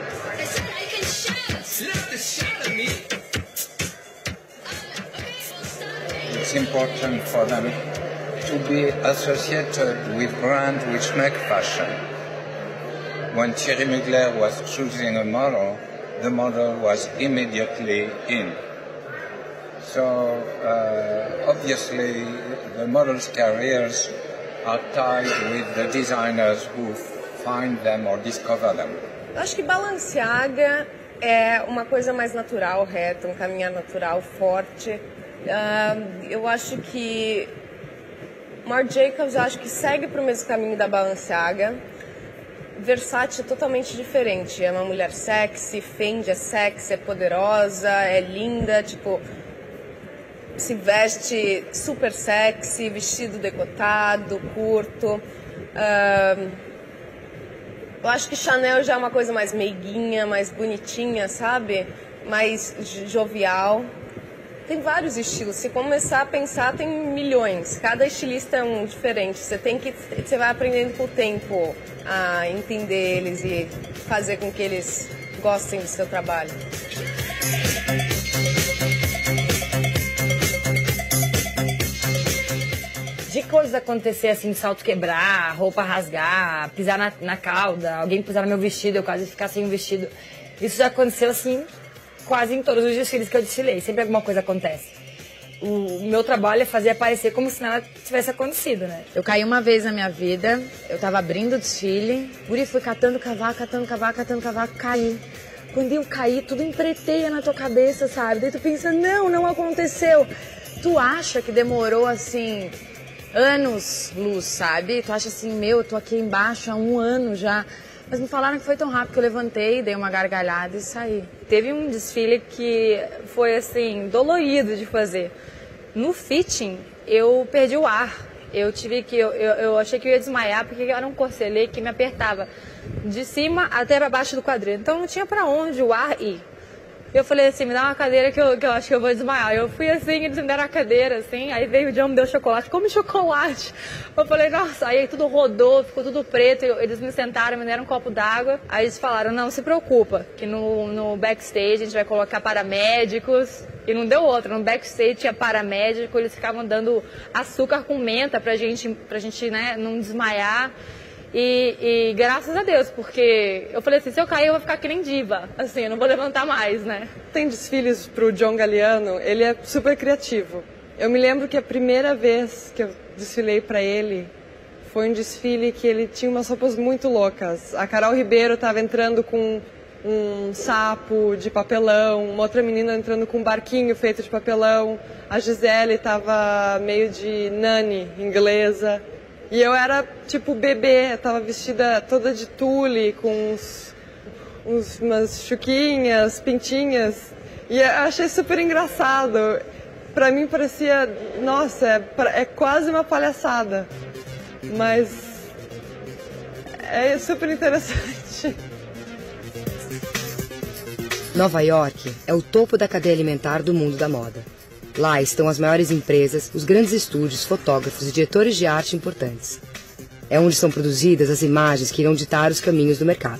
It's important for them to be associated with brands which make fashion. When Thierry Mugler was choosing a model, the model was immediately in. So obviously the models' careers are tied with the designers who find them or discover them. Eu acho que Balenciaga é uma coisa mais natural, reta, um caminhar natural, forte. Eu acho que Marc Jacobs, eu acho que segue para o mesmo caminho da Balenciaga. Versace é totalmente diferente, é uma mulher sexy, Fendi é sexy, é poderosa, é linda, tipo, se veste super sexy, vestido decotado, curto. Eu acho que Chanel já é uma coisa mais meiguinha, mais bonitinha, sabe? Mais jovial. Tem vários estilos, se começar a pensar tem milhões, cada estilista é um diferente, você vai aprendendo com o tempo a entender eles e fazer com que eles gostem do seu trabalho. De coisas acontecer assim, salto quebrar, roupa rasgar, pisar na cauda, alguém pisar no meu vestido, eu quase ficar sem o vestido, isso já aconteceu assim quase em todos os desfiles que eu desfilei, sempre alguma coisa acontece. O meu trabalho é fazer aparecer como se nada tivesse acontecido, né? Eu caí uma vez na minha vida, eu tava abrindo o desfile, fui catando cavaco, caí. Quando eu caí, tudo empreteia na tua cabeça, sabe? Daí tu pensa, não aconteceu. Tu acha que demorou, assim, anos, luz, sabe? Tu acha assim, eu tô aqui embaixo há 1 ano já. Mas me falaram que foi tão rápido que eu levantei, dei uma gargalhada e saí. Teve um desfile que foi, assim, dolorido de fazer. No fitting, eu perdi o ar. Eu achei que eu ia desmaiar porque era um corselet que me apertava de cima até para baixo do quadril. Então não tinha para onde o ar ir. Eu falei assim, me dá uma cadeira que eu acho que eu vou desmaiar. Eu fui assim, eles me deram a cadeira, assim, aí veio o John, me deu chocolate, come chocolate. Eu falei, nossa, aí tudo rodou, ficou tudo preto, eles me sentaram, me deram um copo d'água. Aí eles falaram, não se preocupa, que no backstage a gente vai colocar paramédicos. E não deu outra, no backstage tinha paramédico, eles ficavam dando açúcar com menta pra gente né, não desmaiar. E graças a Deus, porque eu falei assim, se eu cair eu vou ficar que nem diva, assim, eu não vou levantar mais, né? Tem desfiles pro John Galliano, ele é super criativo. Eu me lembro que a primeira vez que eu desfilei pra ele foi um desfile que ele tinha umas roupas muito loucas. A Carol Ribeiro estava entrando com um sapo de papelão, uma outra menina entrando com um barquinho feito de papelão, a Gisele estava meio de nani inglesa. E eu era tipo bebê, eu tava vestida toda de tule, com umas chuquinhas, pintinhas. E eu achei super engraçado. pra mim parecia, nossa, é quase uma palhaçada, mas é super interessante. Nova York é o topo da cadeia alimentar do mundo da moda. Lá estão as maiores empresas, os grandes estúdios, fotógrafos e diretores de arte importantes. É onde são produzidas as imagens que irão ditar os caminhos do mercado.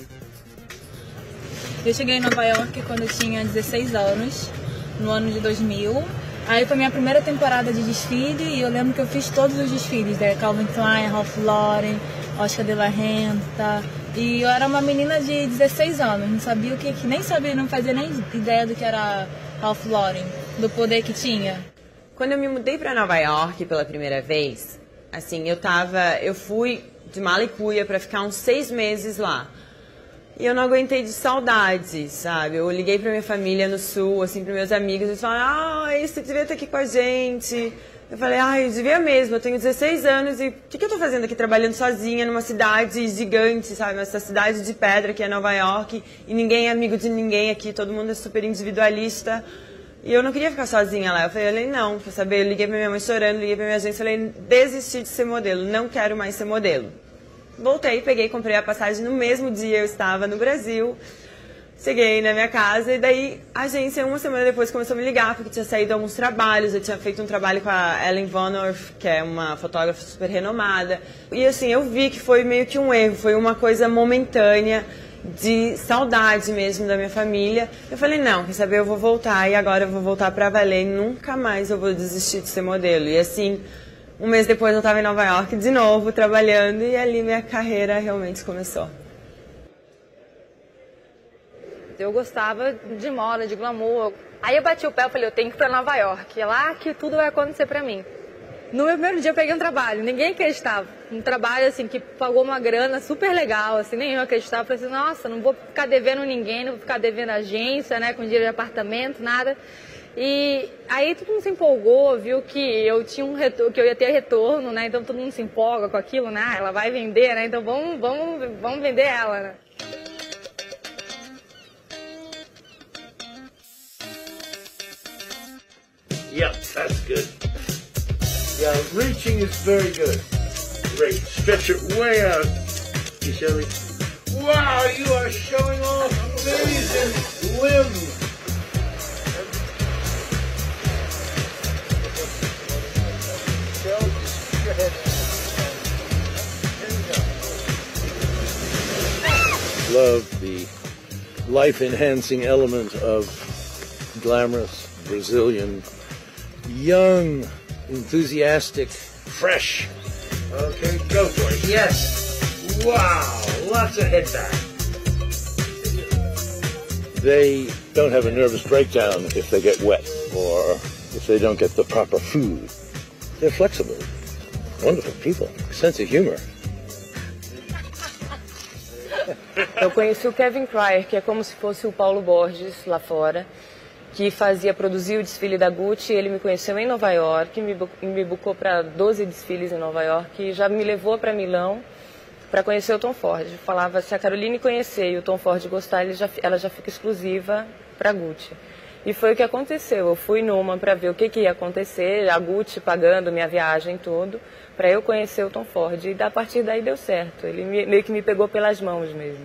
Eu cheguei em Nova York quando eu tinha 16 anos, no ano de 2000. Aí foi minha primeira temporada de desfile e eu lembro que eu fiz todos os desfiles, né? Calvin Klein, Ralph Lauren, Oscar de la Renta. E eu era uma menina de 16 anos, não sabia o que, nem sabia, não fazia nem ideia do que era Ralph Lauren, do poder que tinha. Quando eu me mudei para Nova York pela primeira vez, assim, eu fui de mala e cuia para ficar uns 6 meses lá. E eu não aguentei de saudade, sabe? Eu liguei pra minha família no Sul, assim, pros meus amigos, eles falaram, você devia estar aqui com a gente. Eu falei, eu devia mesmo, eu tenho 16 anos e o que eu tô fazendo aqui trabalhando sozinha numa cidade gigante, sabe? Essa cidade de pedra que é Nova York e ninguém é amigo de ninguém aqui, todo mundo é super individualista. E eu não queria ficar sozinha lá. Eu falei, não, quer saber? Eu liguei pra minha mãe chorando, liguei pra minha agência, falei, desisti de ser modelo, não quero mais ser modelo. Voltei, peguei, comprei a passagem no mesmo dia, eu estava no Brasil. Cheguei na minha casa e daí a agência, uma semana depois, começou a me ligar porque tinha saído alguns trabalhos. Eu tinha feito um trabalho com a Ellen Von Orff, que é uma fotógrafa super renomada. E assim, eu vi que foi meio que um erro, foi uma coisa momentânea, de saudade mesmo da minha família. Eu falei, não, quer saber, eu vou voltar e agora eu vou voltar pra valer, nunca mais eu vou desistir de ser modelo. E assim, um mês depois eu estava em Nova York de novo, trabalhando, e ali minha carreira realmente começou. Eu gostava de moda, de glamour. Aí eu bati o pé e falei, eu tenho que ir pra Nova York. É lá que tudo vai acontecer pra mim. No meu primeiro dia eu peguei um trabalho, ninguém acreditava. Um trabalho assim que pagou uma grana super legal, assim, nem eu acreditava. Falei assim, nossa, não vou ficar devendo ninguém, não vou ficar devendo agência, né, com dinheiro de apartamento, nada. E aí todo mundo se empolgou, viu que eu tinha que eu ia ter retorno, né? Então todo mundo se empolga com aquilo, né? Ela vai vender, né? Então vamos vender ela, né? Yep, that's good. Yeah, reaching is very good. Great. Stretch it way out, Shelley. Wow, you are showing off amazing limbs. Love the life-enhancing element of glamorous Brazilian, young, enthusiastic, fresh. Okay, go for it. Yes. Wow, lots of head back. They don't have a nervous breakdown if they get wet or if they don't get the proper food. They're flexible, wonderful people, sense of humor. Eu conheci o Kevin Cryer, que é como se fosse o Paulo Borges lá fora, que produzia o desfile da Gucci. Ele me conheceu em Nova York, me bucou para 12 desfiles em Nova York e já me levou para Milão para conhecer o Tom Ford. Falava, se a Caroline conhecer e o Tom Ford gostar, ela já fica exclusiva para Gucci. E foi o que aconteceu. Eu fui numa para ver o que ia acontecer, a Gucci pagando minha viagem tudo, para eu conhecer o Tom Ford. E a partir daí deu certo. Ele meio que me pegou pelas mãos mesmo.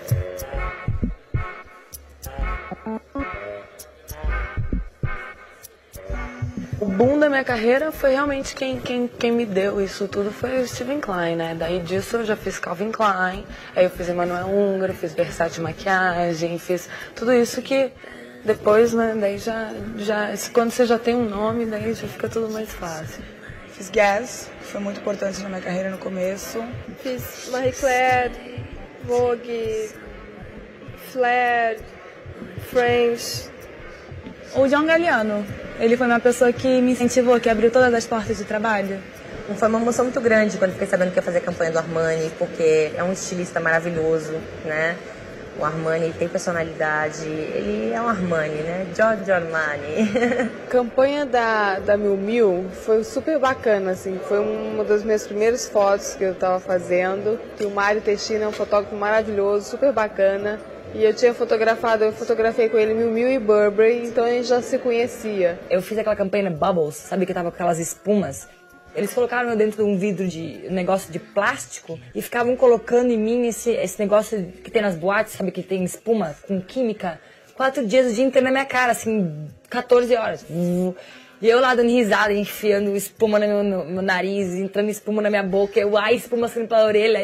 O boom da minha carreira foi realmente quem me deu isso tudo foi o Steven Klein, né? Daí disso eu já fiz Calvin Klein, aí eu fiz Emanuel Húngaro, fiz Versace Maquiagem, fiz tudo isso que depois, né? Daí já quando você já tem um nome, daí já fica tudo mais fácil. Fiz Guess, foi muito importante na minha carreira no começo. Fiz Marie Claire, Vogue, Flair, French. O John Galliano, ele foi uma pessoa que me incentivou, que abriu todas as portas de trabalho. Foi uma emoção muito grande quando fiquei sabendo que ia fazer a campanha do Armani, porque é um estilista maravilhoso, né? O Armani tem personalidade, ele é um Armani, né? Giorgio Armani. A campanha da Miu Miu foi super bacana, assim, foi uma das minhas primeiras fotos que eu estava fazendo. E o Mário Teixeira é um fotógrafo maravilhoso, super bacana. E eu fotografei com ele Miu Miu e Burberry, então a gente já se conhecia. Eu fiz aquela campanha Bubbles, sabe, que tava com aquelas espumas. Eles colocaram dentro de um vidro de negócio de plástico e ficavam colocando em mim esse negócio que tem nas boates, sabe, que tem espuma com química. 4 dias, o dia inteiro na minha cara, assim, 14 horas. E eu lá dando risada, enfiando espuma no meu nariz, entrando espuma na minha boca, espuma saindo pela orelha,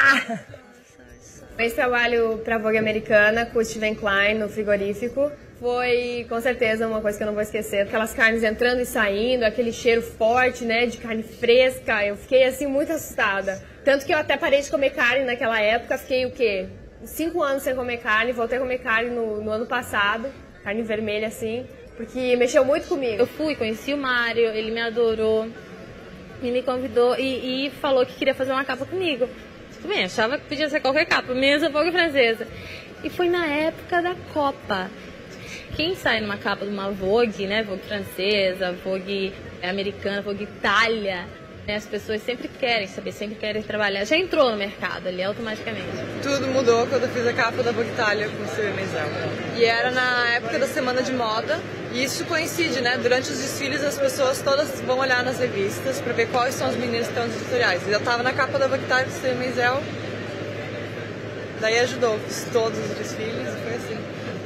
Esse trabalho para a Vogue Americana com o Steven Klein no frigorífico foi com certeza uma coisa que eu não vou esquecer. Aquelas carnes entrando e saindo, aquele cheiro forte, né, de carne fresca. Eu fiquei assim muito assustada. Tanto que eu até parei de comer carne naquela época. Fiquei o quê? 5 anos sem comer carne. Voltei a comer carne no ano passado. Carne vermelha assim, porque mexeu muito comigo. Eu fui, conheci o Mário, ele me adorou e me convidou e falou que queria fazer uma capa comigo. Também achava que podia ser qualquer capa, menos a Vogue francesa. E foi na época da Copa. Quem sai numa capa de uma Vogue, né, Vogue francesa, Vogue americana, Vogue Itália, né, as pessoas sempre querem saber, sempre querem trabalhar. Já entrou no mercado ali, automaticamente. Tudo mudou quando eu fiz a capa da Vogue Itália com o Steven Meisel. E era na época da Semana de Moda, e isso coincide, né? Durante os desfiles as pessoas todas vão olhar nas revistas para ver quais são os meninos que estão nos editoriais. E eu tava na capa da Vogue Itália com o Steven Meisel, daí ajudou, fiz todos os desfiles e foi assim.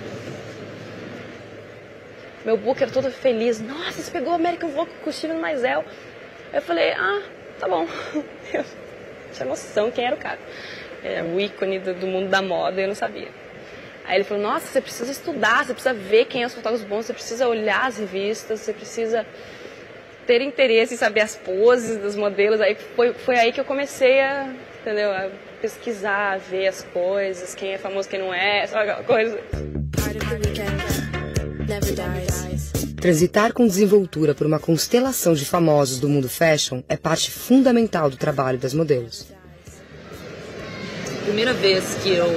Meu booker todo feliz. Nossa, você pegou o American Vogue com o Steven Meisel. Eu falei, tá bom. Eu tinha noção quem era o cara. Era o ícone do mundo da moda, eu não sabia. Aí ele falou, nossa, você precisa estudar, você precisa ver quem é os fotógrafos bons, você precisa olhar as revistas, você precisa ter interesse em saber as poses dos modelos. Aí foi aí que eu comecei a pesquisar, a ver as coisas, quem é famoso, quem não é, sabe aquela coisa. Transitar com desenvoltura por uma constelação de famosos do mundo fashion é parte fundamental do trabalho das modelos. A primeira vez que eu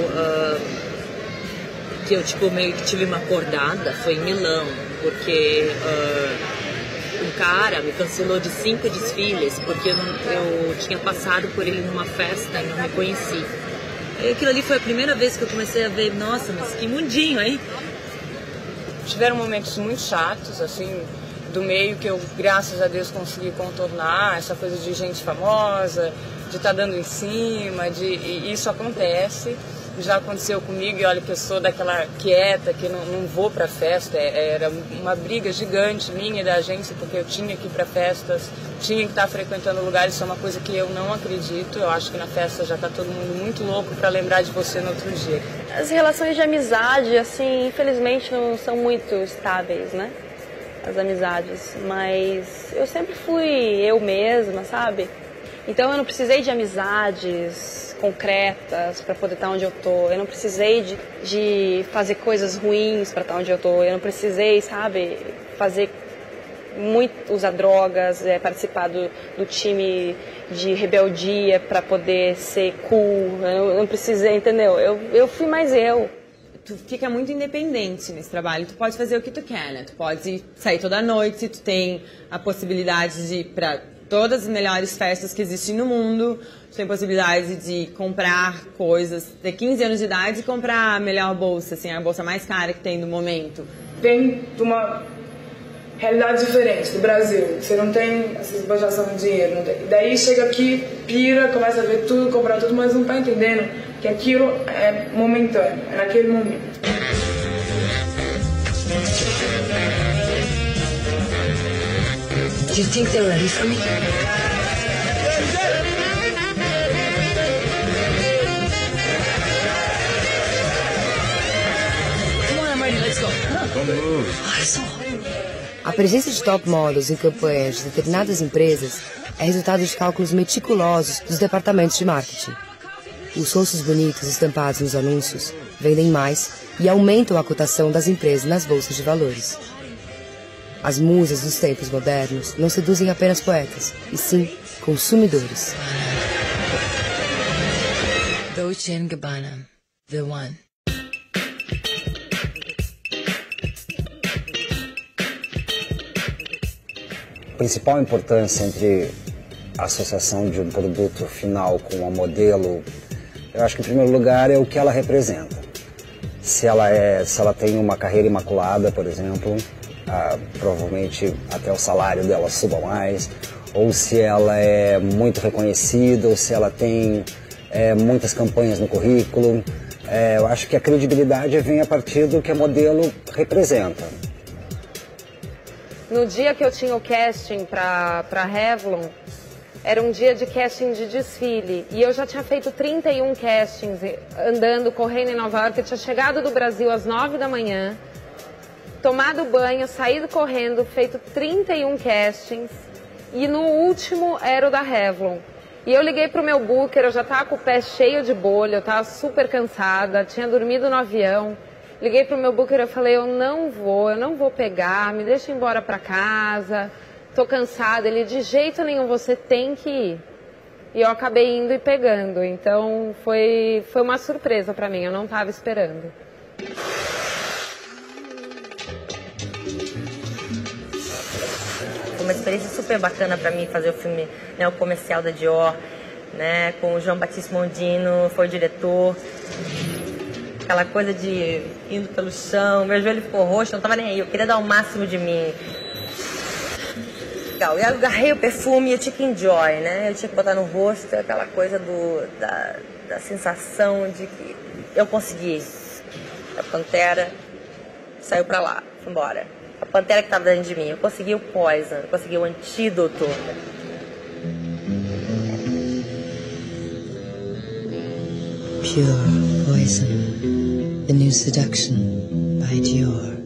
meio que tive uma acordada foi em Milão, porque um cara me cancelou de 5 desfiles porque eu tinha passado por ele numa festa e não reconheci. E aquilo ali foi a primeira vez que eu comecei a ver, nossa, mas que mundinho, hein? Tiveram momentos muito chatos, assim, do meio que eu, graças a Deus, consegui contornar, essa coisa de gente famosa, de estar dando em cima, e isso acontece. Já aconteceu comigo, e olha que eu sou daquela quieta, que não vou pra festa, era uma briga gigante minha e da agência, porque eu tinha que ir pra festas, tinha que estar frequentando lugares, isso é uma coisa que eu não acredito, eu acho que na festa já tá todo mundo muito louco pra lembrar de você no outro dia. As relações de amizade, assim, infelizmente não são muito estáveis, né? As amizades, mas eu sempre fui eu mesma, sabe? Então eu não precisei de amizades concretas para poder estar onde eu tô. Eu não precisei de fazer coisas ruins para estar onde eu tô. Eu não precisei, sabe, usar drogas, participar do time de rebeldia para poder ser cool. Eu não precisei, entendeu? Eu fui mais eu. Tu fica muito independente nesse trabalho, tu pode fazer o que tu quer, né? Tu pode sair toda noite, tu tem a possibilidade de ir para todas as melhores festas que existem no mundo, tu tem possibilidade de comprar coisas, ter 15 anos de idade e comprar a melhor bolsa, assim, a bolsa mais cara que tem no momento. Vem de uma realidade diferente do Brasil, você não tem essa esbanjação de dinheiro, não tem. Daí chega aqui, pira, começa a ver tudo, comprar tudo, mas não tá entendendo que aquilo é momentâneo, é naquele momento. Do you think they're ready for me? Come on, I'm ready, let's go. Don't move. A presença de top models em campanhas de determinadas empresas é resultado de cálculos meticulosos dos departamentos de marketing. Os rostos bonitos estampados nos anúncios vendem mais e aumentam a cotação das empresas nas bolsas de valores. As musas dos tempos modernos não seduzem apenas poetas, e sim consumidores. Dolce & Gabbana, the one. A principal importância entre a associação de um produto final com uma modelo, eu acho que em primeiro lugar é o que ela representa. se ela tem uma carreira imaculada, por exemplo, provavelmente até o salário dela suba mais, ou se ela é muito reconhecida, ou se ela tem muitas campanhas no currículo. Eu acho que a credibilidade vem a partir do que a modelo representa. No dia que eu tinha o casting para Revlon, era um dia de casting de desfile. E eu já tinha feito 31 castings, andando, correndo em Nova York. Eu tinha chegado do Brasil às 9 da manhã, tomado banho, saído correndo, feito 31 castings. E no último era o da Revlon. E eu liguei pro meu booker, eu já tava com o pé cheio de bolha, eu tava super cansada, tinha dormido no avião. Liguei pro meu booker, eu falei, eu não vou pegar, me deixa ir embora pra casa, tô cansada. Ele, de jeito nenhum, você tem que ir. E eu acabei indo e pegando, então foi uma surpresa pra mim, eu não tava esperando. Foi uma experiência super bacana pra mim fazer o filme, né, o comercial da Dior, né, com o Jean-Baptiste Mondino, foi o diretor. Aquela coisa de indo pelo chão, meu joelho ficou roxo, não tava nem aí, eu queria dar o máximo de mim. Legal, eu agarrei o perfume e eu tinha que enjoy, né? Eu tinha que botar no rosto aquela coisa da sensação de que eu consegui. A Pantera saiu pra lá, foi embora. A Pantera que tava dentro de mim, eu consegui o poison, eu consegui o antídoto. Pure Poison. The New Seduction by Dior.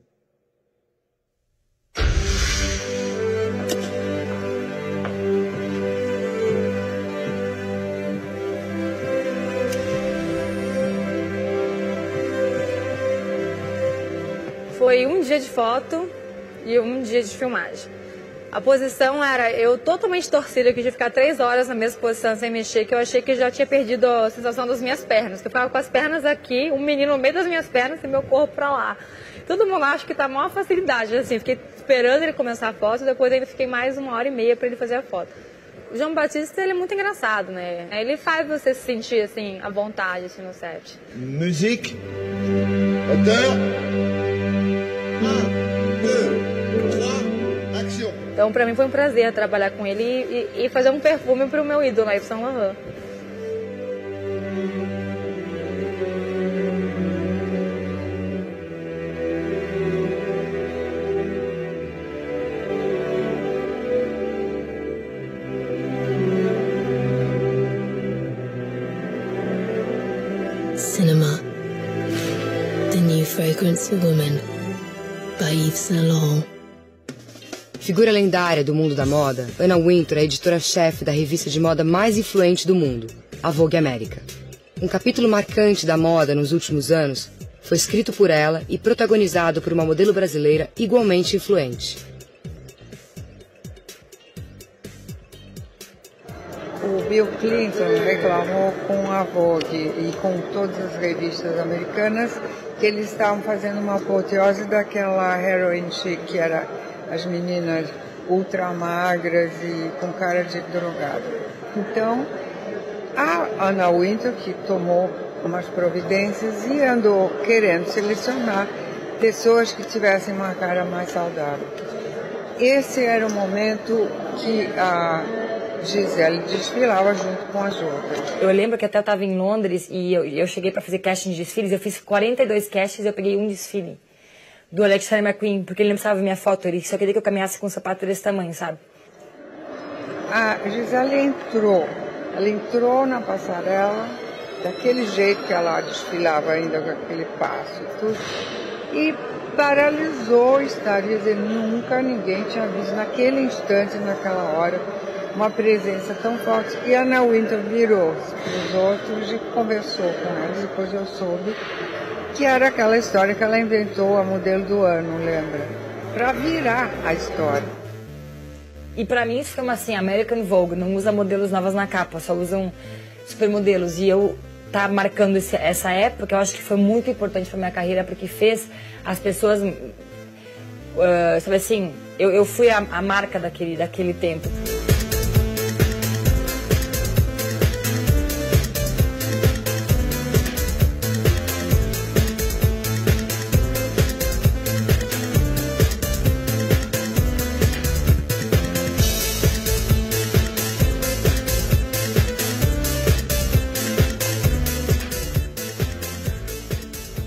Foi um dia de foto e um dia de filmagem. A posição era eu totalmente torcida, que eu ia ficar 3 horas na mesma posição sem mexer, que eu achei que eu já tinha perdido a sensação das minhas pernas. Eu ficava com as pernas aqui, um menino no meio das minhas pernas e meu corpo pra lá. Todo mundo acha que tá a maior facilidade, assim. Fiquei esperando ele começar a foto, depois ainda fiquei mais 1h30 pra ele fazer a foto. O João Batista, ele é muito engraçado, né? Ele faz você se sentir, assim, à vontade, assim, no set. Musique. Auteur. 1, 2, 3, action. Então, pra mim foi um prazer trabalhar com ele e fazer um perfume pro meu ídolo, Yves Saint Laurent. Cinema. The New Fragrance Woman by Yves Saint Laurent. Figura lendária do mundo da moda, Anna Wintour é a editora-chefe da revista de moda mais influente do mundo, a Vogue América. Um capítulo marcante da moda nos últimos anos foi escrito por ela e protagonizado por uma modelo brasileira igualmente influente. O Bill Clinton reclamou com a Vogue e com todas as revistas americanas que eles estavam fazendo uma apoteose daquela heroin chic, que era as meninas ultra magras e com cara de drogada. Então, a Anna Wintour, que tomou umas providências e andou querendo selecionar pessoas que tivessem uma cara mais saudável. Esse era o momento que a Gisele desfilava junto com as outras. Eu lembro que até eu estava em Londres e eu cheguei para fazer casting de desfiles. Eu fiz 42 castings e eu peguei um desfile do Alexander McQueen, porque ele não precisava ver minha foto, ele só queria que eu caminhasse com um sapato desse tamanho, sabe? A Gisele entrou na passarela daquele jeito que ela desfilava ainda com aquele passo e tudo, e paralisou o estádio. Quer dizer, nunca ninguém tinha visto naquele instante, naquela hora, uma presença tão forte. E a Anna Wintour virou-se para os outros e conversou com eles. Depois eu soube que era aquela história que ela inventou, a modelo do ano, lembra? Para virar a história. E pra mim isso foi assim, American Vogue não usa modelos novas na capa, só usam supermodelos. E eu tá marcando essa época, eu acho que foi muito importante pra minha carreira, porque fez as pessoas, sabe assim, eu fui a marca daquele tempo.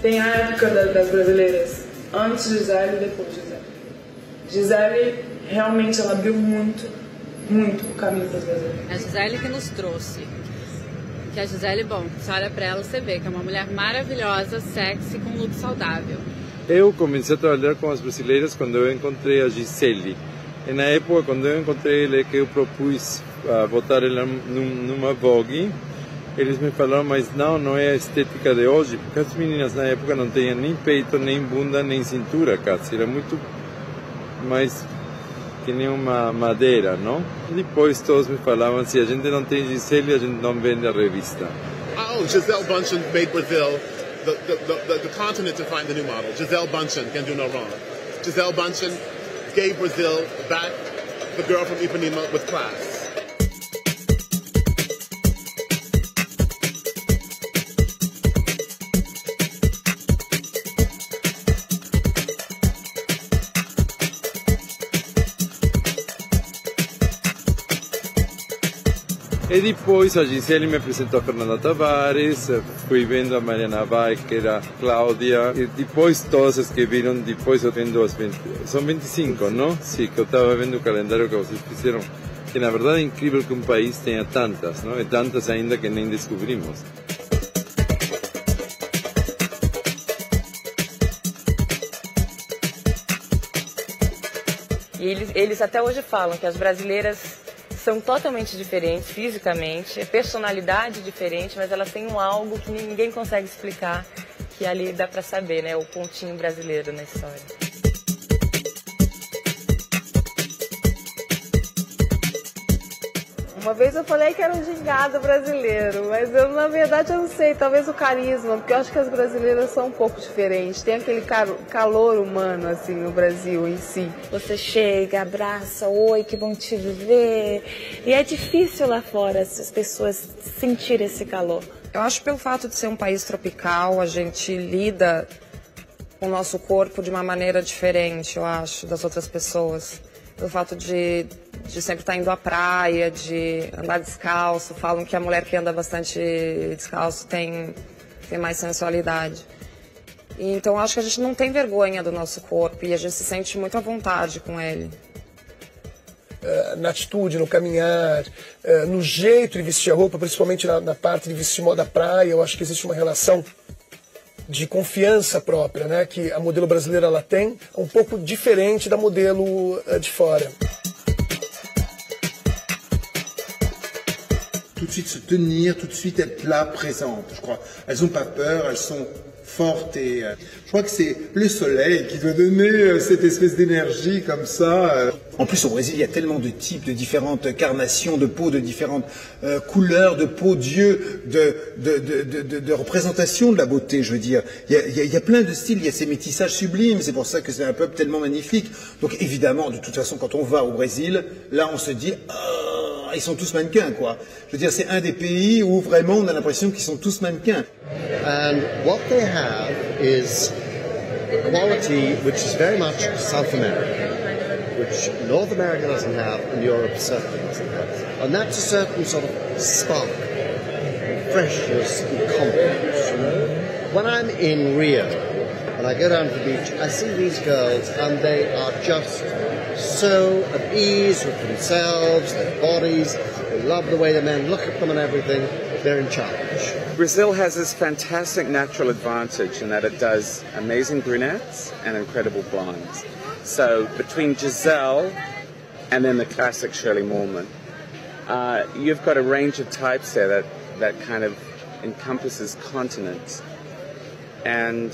Tem a época das brasileiras, antes de Gisele e depois de Gisele. Gisele, realmente, ela abriu muito o caminho para as brasileiras. A Gisele que nos trouxe. Que a Gisele, bom, você olha para ela, você vê que é uma mulher maravilhosa, sexy, com look saudável. Eu comecei a trabalhar com as brasileiras quando eu encontrei a Gisele. E na época, quando eu encontrei ela, que eu propus botar ela numa Vogue, eles me falaram, mas não é a estética de hoje, porque as meninas na época não tinham nem peito, nem bunda, nem cintura, quase. Era muito mais que nem uma madeira, não? Depois todos me falavam, se a gente não tem Gisele, a gente não vende a revista. Oh, Gisele Bündchen made Brazil the continent to find the new model. Gisele Bündchen can do no wrong. Gisele Bündchen gave Brazil back the girl from Ipanema with class. E depois a Gisele me apresentou a Fernanda Tavares, fui vendo a Mariana Weicker, a Cláudia, e depois todas as que viram, depois eu vendo as 20, são 25, não? Sim, que eu estava vendo o calendário que vocês fizeram, que na verdade é incrível que um país tenha tantas, não? E tantas ainda que nem descobrimos. E eles até hoje falam que as brasileiras são totalmente diferentes fisicamente, personalidade diferente, mas elas têm algo que ninguém consegue explicar, que ali dá para saber, né? O pontinho brasileiro na história. Uma vez eu falei que era um gingado brasileiro, mas eu, na verdade, eu não sei, talvez o carisma, porque eu acho que as brasileiras são um pouco diferentes. Tem aquele calor humano, assim, no Brasil em si. Você chega, abraça, oi, que bom te ver. E é difícil lá fora as pessoas sentirem esse calor. Eu acho que pelo fato de ser um país tropical, a gente lida com o nosso corpo de uma maneira diferente, eu acho, das outras pessoas. Pelo fato de sempre estar indo à praia, de andar descalço. Falam que a mulher que anda bastante descalço tem mais sensualidade. E, então acho que a gente não tem vergonha do nosso corpo e a gente se sente muito à vontade com ele. Na atitude, no caminhar, no jeito de vestir a roupa, principalmente na parte de vestir moda praia, eu acho que existe uma relação de confiança própria, né, que a modelo brasileira ela tem, um pouco diferente da modelo de fora. Tout de suite se tenir, tout de suite être là, présente, je crois. Elles n'ont pas peur, elles sont fortes et je crois que c'est le soleil qui doit donner cette espèce d'énergie comme ça. En plus, au Brésil, il y a tellement de types, de différentes carnations de peau, de différentes couleurs de peau, d'yeux, de représentation de la beauté, je veux dire. Il y a plein de styles, il y a ces métissages sublimes, c'est pour ça que c'est un peuple tellement magnifique. Donc évidemment, de toute façon, quand on va au Brésil, là on se dit, oh, ils sont tous mannequins, quoi. Je veux dire, c'est un des pays où vraiment on a l'impression qu'ils sont tous mannequins. And what they have is a quality which is very much South American, which North America doesn't have and Europe certainly doesn't have. And that's a certain sort of spark, freshness and confidence. When I'm in Rio and I go down to the beach, I see these girls and they are just so at ease with themselves, their bodies, they love the way the men look at them and everything, they're in charge. Brazil has this fantastic natural advantage in that it does amazing brunettes and incredible blondes. So between Gisele and then the classic Shirley Moorman, you've got a range of types there that kind of encompasses continents. And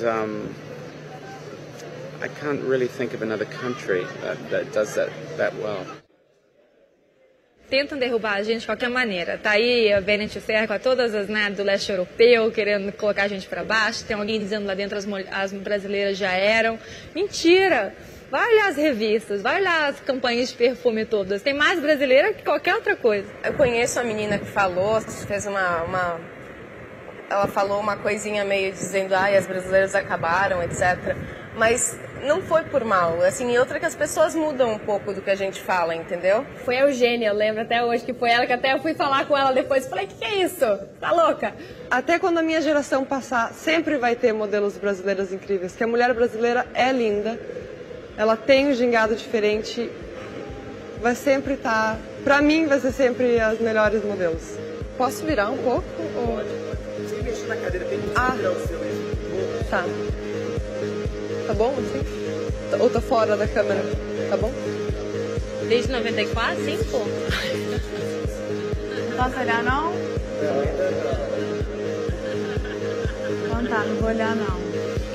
I can't really think of another country that does that well. Tentam derrubar a gente de qualquer maneira. Tá aí a Vanity Fair com todas as do leste europeu querendo colocar a gente para baixo. Tem alguém dizendo lá dentro as brasileiras já eram. Mentira! Vai olhar as revistas, vai olhar as campanhas de perfume todas. Tem mais brasileira que qualquer outra coisa. Eu conheço a menina que falou, fez ela falou uma coisinha meio dizendo, as brasileiras acabaram, etc. Mas não foi por mal, assim, outra que as pessoas mudam um pouco do que a gente fala, entendeu? Foi a Eugênia, eu lembro até hoje que foi ela, que até eu fui falar com ela depois, falei, que é isso? Tá louca? Até quando a minha geração passar, sempre vai ter modelos brasileiras incríveis, que a mulher brasileira é linda, ela tem um gingado diferente, vai sempre estar, pra mim vai ser sempre as melhores modelos. Posso virar um pouco? Pode. Sem mexer na cadeira, tem que virar o seu aí. Tá. Tá bom assim? Ou tá fora da câmera? Tá bom? Desde 94, sim, pô. Não posso olhar, não? Então tá, não vou olhar, não.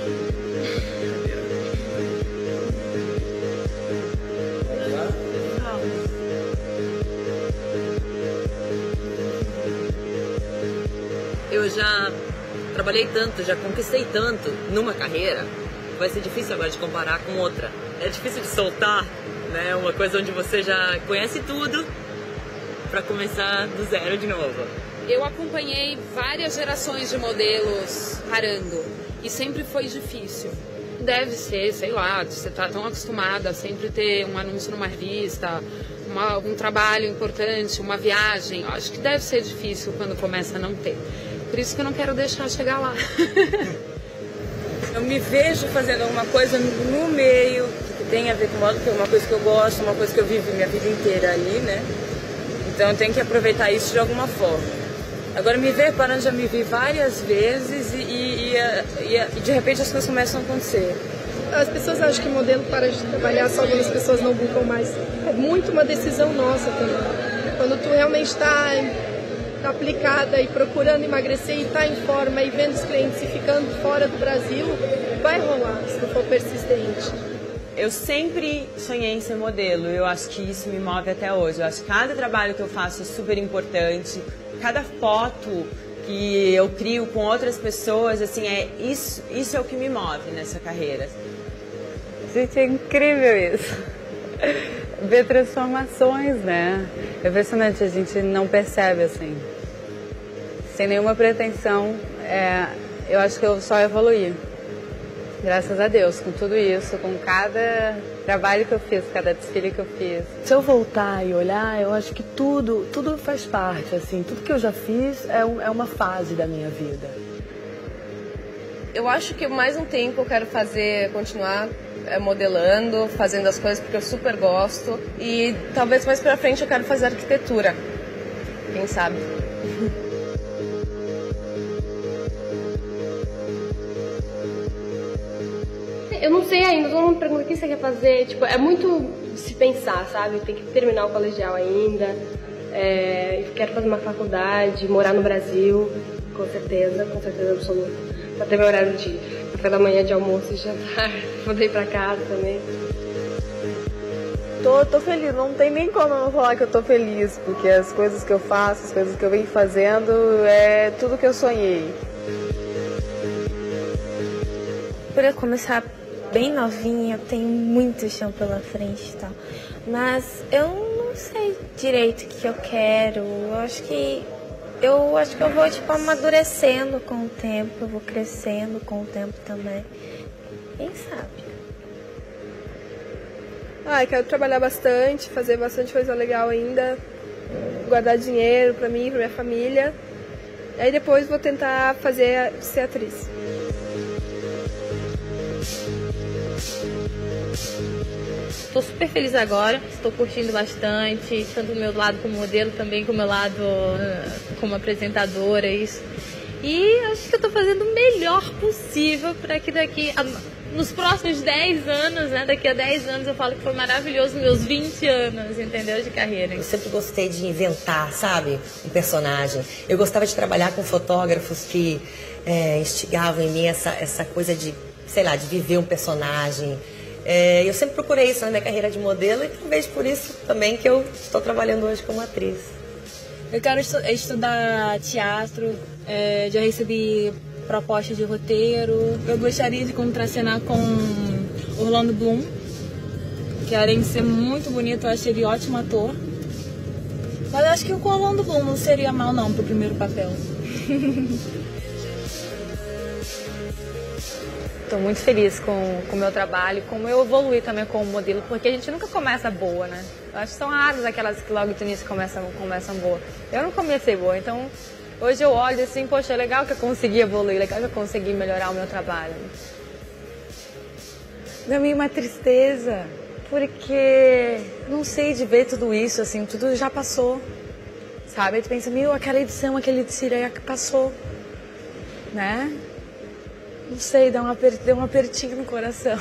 Eu já trabalhei tanto, já conquistei tanto numa carreira, vai ser difícil agora de comparar com outra. É difícil de soltar, né? Uma coisa onde você já conhece tudo para começar do zero de novo. Eu acompanhei várias gerações de modelos parando e sempre foi difícil. Deve ser, sei lá, você tá tão acostumada a sempre ter um anúncio numa revista, um trabalho importante, uma viagem. Eu acho que deve ser difícil quando começa a não ter. Por isso que eu não quero deixar chegar lá. Eu me vejo fazendo alguma coisa no meio, que tem a ver com moda, que é uma coisa que eu gosto, uma coisa que eu vivo minha vida inteira ali, né? Então eu tenho que aproveitar isso de alguma forma. Agora me ver parando, já me vi várias vezes e de repente as coisas começam a acontecer. As pessoas acham que modelo para de trabalhar só quando as pessoas não buscam mais. É muito uma decisão nossa também. Quando tu realmente está aplicada e procurando emagrecer e está em forma e vendo os clientes e ficando fora do Brasil, vai rolar se tu for persistente. Eu sempre sonhei em ser modelo, eu acho que isso me move até hoje. Eu acho que cada trabalho que eu faço é super importante, cada foto que eu crio com outras pessoas, assim, isso é o que me move nessa carreira. Gente, é incrível isso. Ver transformações, né? É impressionante, a gente não percebe, assim. Sem nenhuma pretensão, eu acho que eu só evoluí. Graças a Deus, com tudo isso, com cada trabalho que eu fiz, cada desfile que eu fiz. Se eu voltar e olhar, eu acho que tudo faz parte, assim. Tudo que eu já fiz é uma fase da minha vida. Eu acho que mais um tempo eu quero continuar modelando, fazendo as coisas porque eu super gosto. E talvez mais pra frente eu quero fazer arquitetura. Quem sabe? Eu não sei ainda, todo mundo pergunta o que você quer fazer. Tipo, é muito se pensar, sabe? Tem que terminar o colegial ainda. Quero fazer uma faculdade, morar no Brasil, com certeza absoluta. Pra ter meu horário de café da manhã, de almoço e jantar. Poder ir pra casa também. Tô feliz, não tem nem como eu não falar que eu tô feliz, porque as coisas que eu faço, as coisas que eu venho fazendo, é tudo que eu sonhei. Por eu começar bem novinha, eu tenho muito chão pela frente e tal. Mas eu não sei direito o que eu quero. Eu acho que eu vou, tipo, amadurecendo com o tempo, eu vou crescendo com o tempo também. Quem sabe? Eu quero trabalhar bastante, fazer bastante coisa legal ainda, guardar dinheiro pra mim, pra minha família. Aí depois vou tentar ser atriz. Estou super feliz agora, estou curtindo bastante, tanto o meu lado como modelo, também com o meu lado como apresentadora, isso. E acho que eu estou fazendo o melhor possível para que nos próximos 10 anos, né, daqui a 10 anos eu falo que foi maravilhoso meus 20 anos, entendeu, de carreira. Eu sempre gostei de inventar, sabe, um personagem. Eu gostava de trabalhar com fotógrafos que instigavam em mim essa coisa de, sei lá, de viver um personagem. Eu sempre procurei isso na minha carreira de modelo e talvez por isso também que eu estou trabalhando hoje como atriz. Eu quero estudar teatro, já recebi proposta de roteiro. Eu gostaria de contracenar com Orlando Bloom, que além de ser muito bonito, eu acho ele ótimo ator. Mas eu acho que com Orlando Bloom não seria mal não pro primeiro papel. Estou muito feliz com o meu trabalho, como eu evoluí também como modelo, porque a gente nunca começa boa, né? Eu acho que são raras aquelas que logo de início começam boa. Eu não comecei boa, então hoje eu olho assim, poxa, é legal que eu consegui evoluir, legal que eu consegui melhorar o meu trabalho. Dá meio uma tristeza, porque não sei de ver tudo isso, assim, tudo já passou, sabe? Aí tu pensa, aquela edição, aquele desfile passou, né? Não sei, deu um apertinho no coração.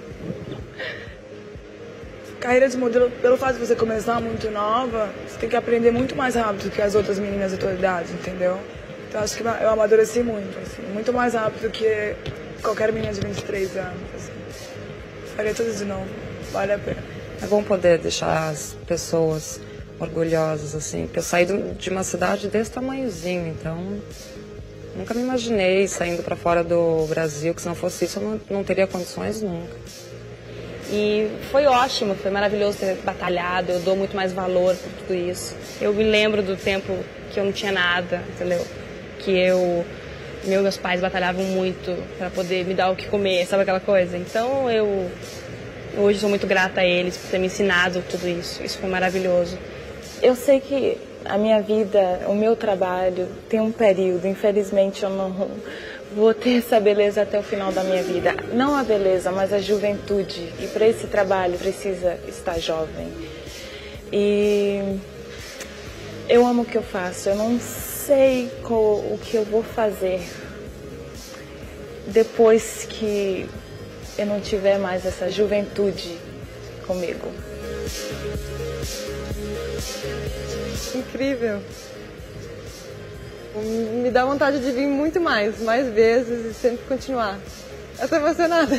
Carreira de modelo, pelo fato de você começar muito nova, você tem que aprender muito mais rápido que as outras meninas da tua idade, entendeu? Então acho que eu amadureci muito, assim, muito mais rápido que qualquer menina de 23 anos, assim. Faria tudo de novo, vale a pena. É bom poder deixar as pessoas orgulhosas, assim, porque eu saí de uma cidade desse tamanhozinho, então nunca me imaginei saindo para fora do Brasil, que se não fosse isso eu não teria condições nunca. E foi ótimo, foi maravilhoso ter batalhado, eu dou muito mais valor por tudo isso. Eu me lembro do tempo que eu não tinha nada, entendeu? Que meus pais batalhavam muito para poder me dar o que comer, sabe aquela coisa? Então eu hoje sou muito grata a eles por ter me ensinado tudo isso, isso foi maravilhoso. Eu sei que a minha vida, o meu trabalho tem um período, infelizmente eu não vou ter essa beleza até o final da minha vida. Não a beleza, mas a juventude. E para esse trabalho precisa estar jovem. E eu amo o que eu faço, eu não sei o que eu vou fazer depois que eu não tiver mais essa juventude comigo. Incrível. Me dá vontade de vir muito mais vezes e sempre continuar. Eu tô emocionada.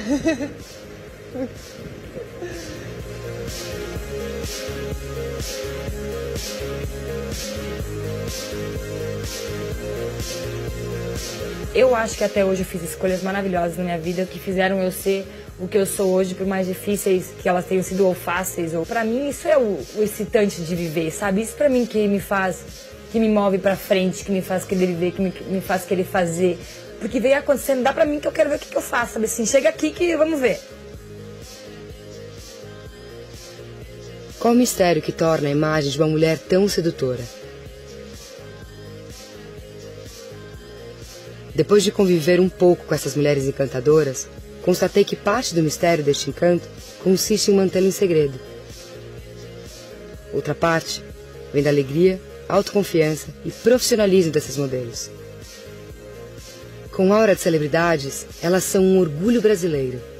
Eu acho que até hoje eu fiz escolhas maravilhosas na minha vida que fizeram eu ser o que eu sou hoje, por mais difíceis que elas tenham sido ou fáceis. Pra mim isso é o excitante de viver, sabe? Isso pra mim que me move pra frente, que me faz querer viver, que me faz querer fazer. Porque veio acontecendo, dá pra mim que eu quero ver o que eu faço, sabe? Assim, chega aqui que vamos ver. Qual o mistério que torna a imagem de uma mulher tão sedutora? Depois de conviver um pouco com essas mulheres encantadoras, constatei que parte do mistério deste encanto consiste em mantê-lo em segredo. Outra parte vem da alegria, autoconfiança e profissionalismo dessas modelos. Com aura de celebridades, elas são um orgulho brasileiro.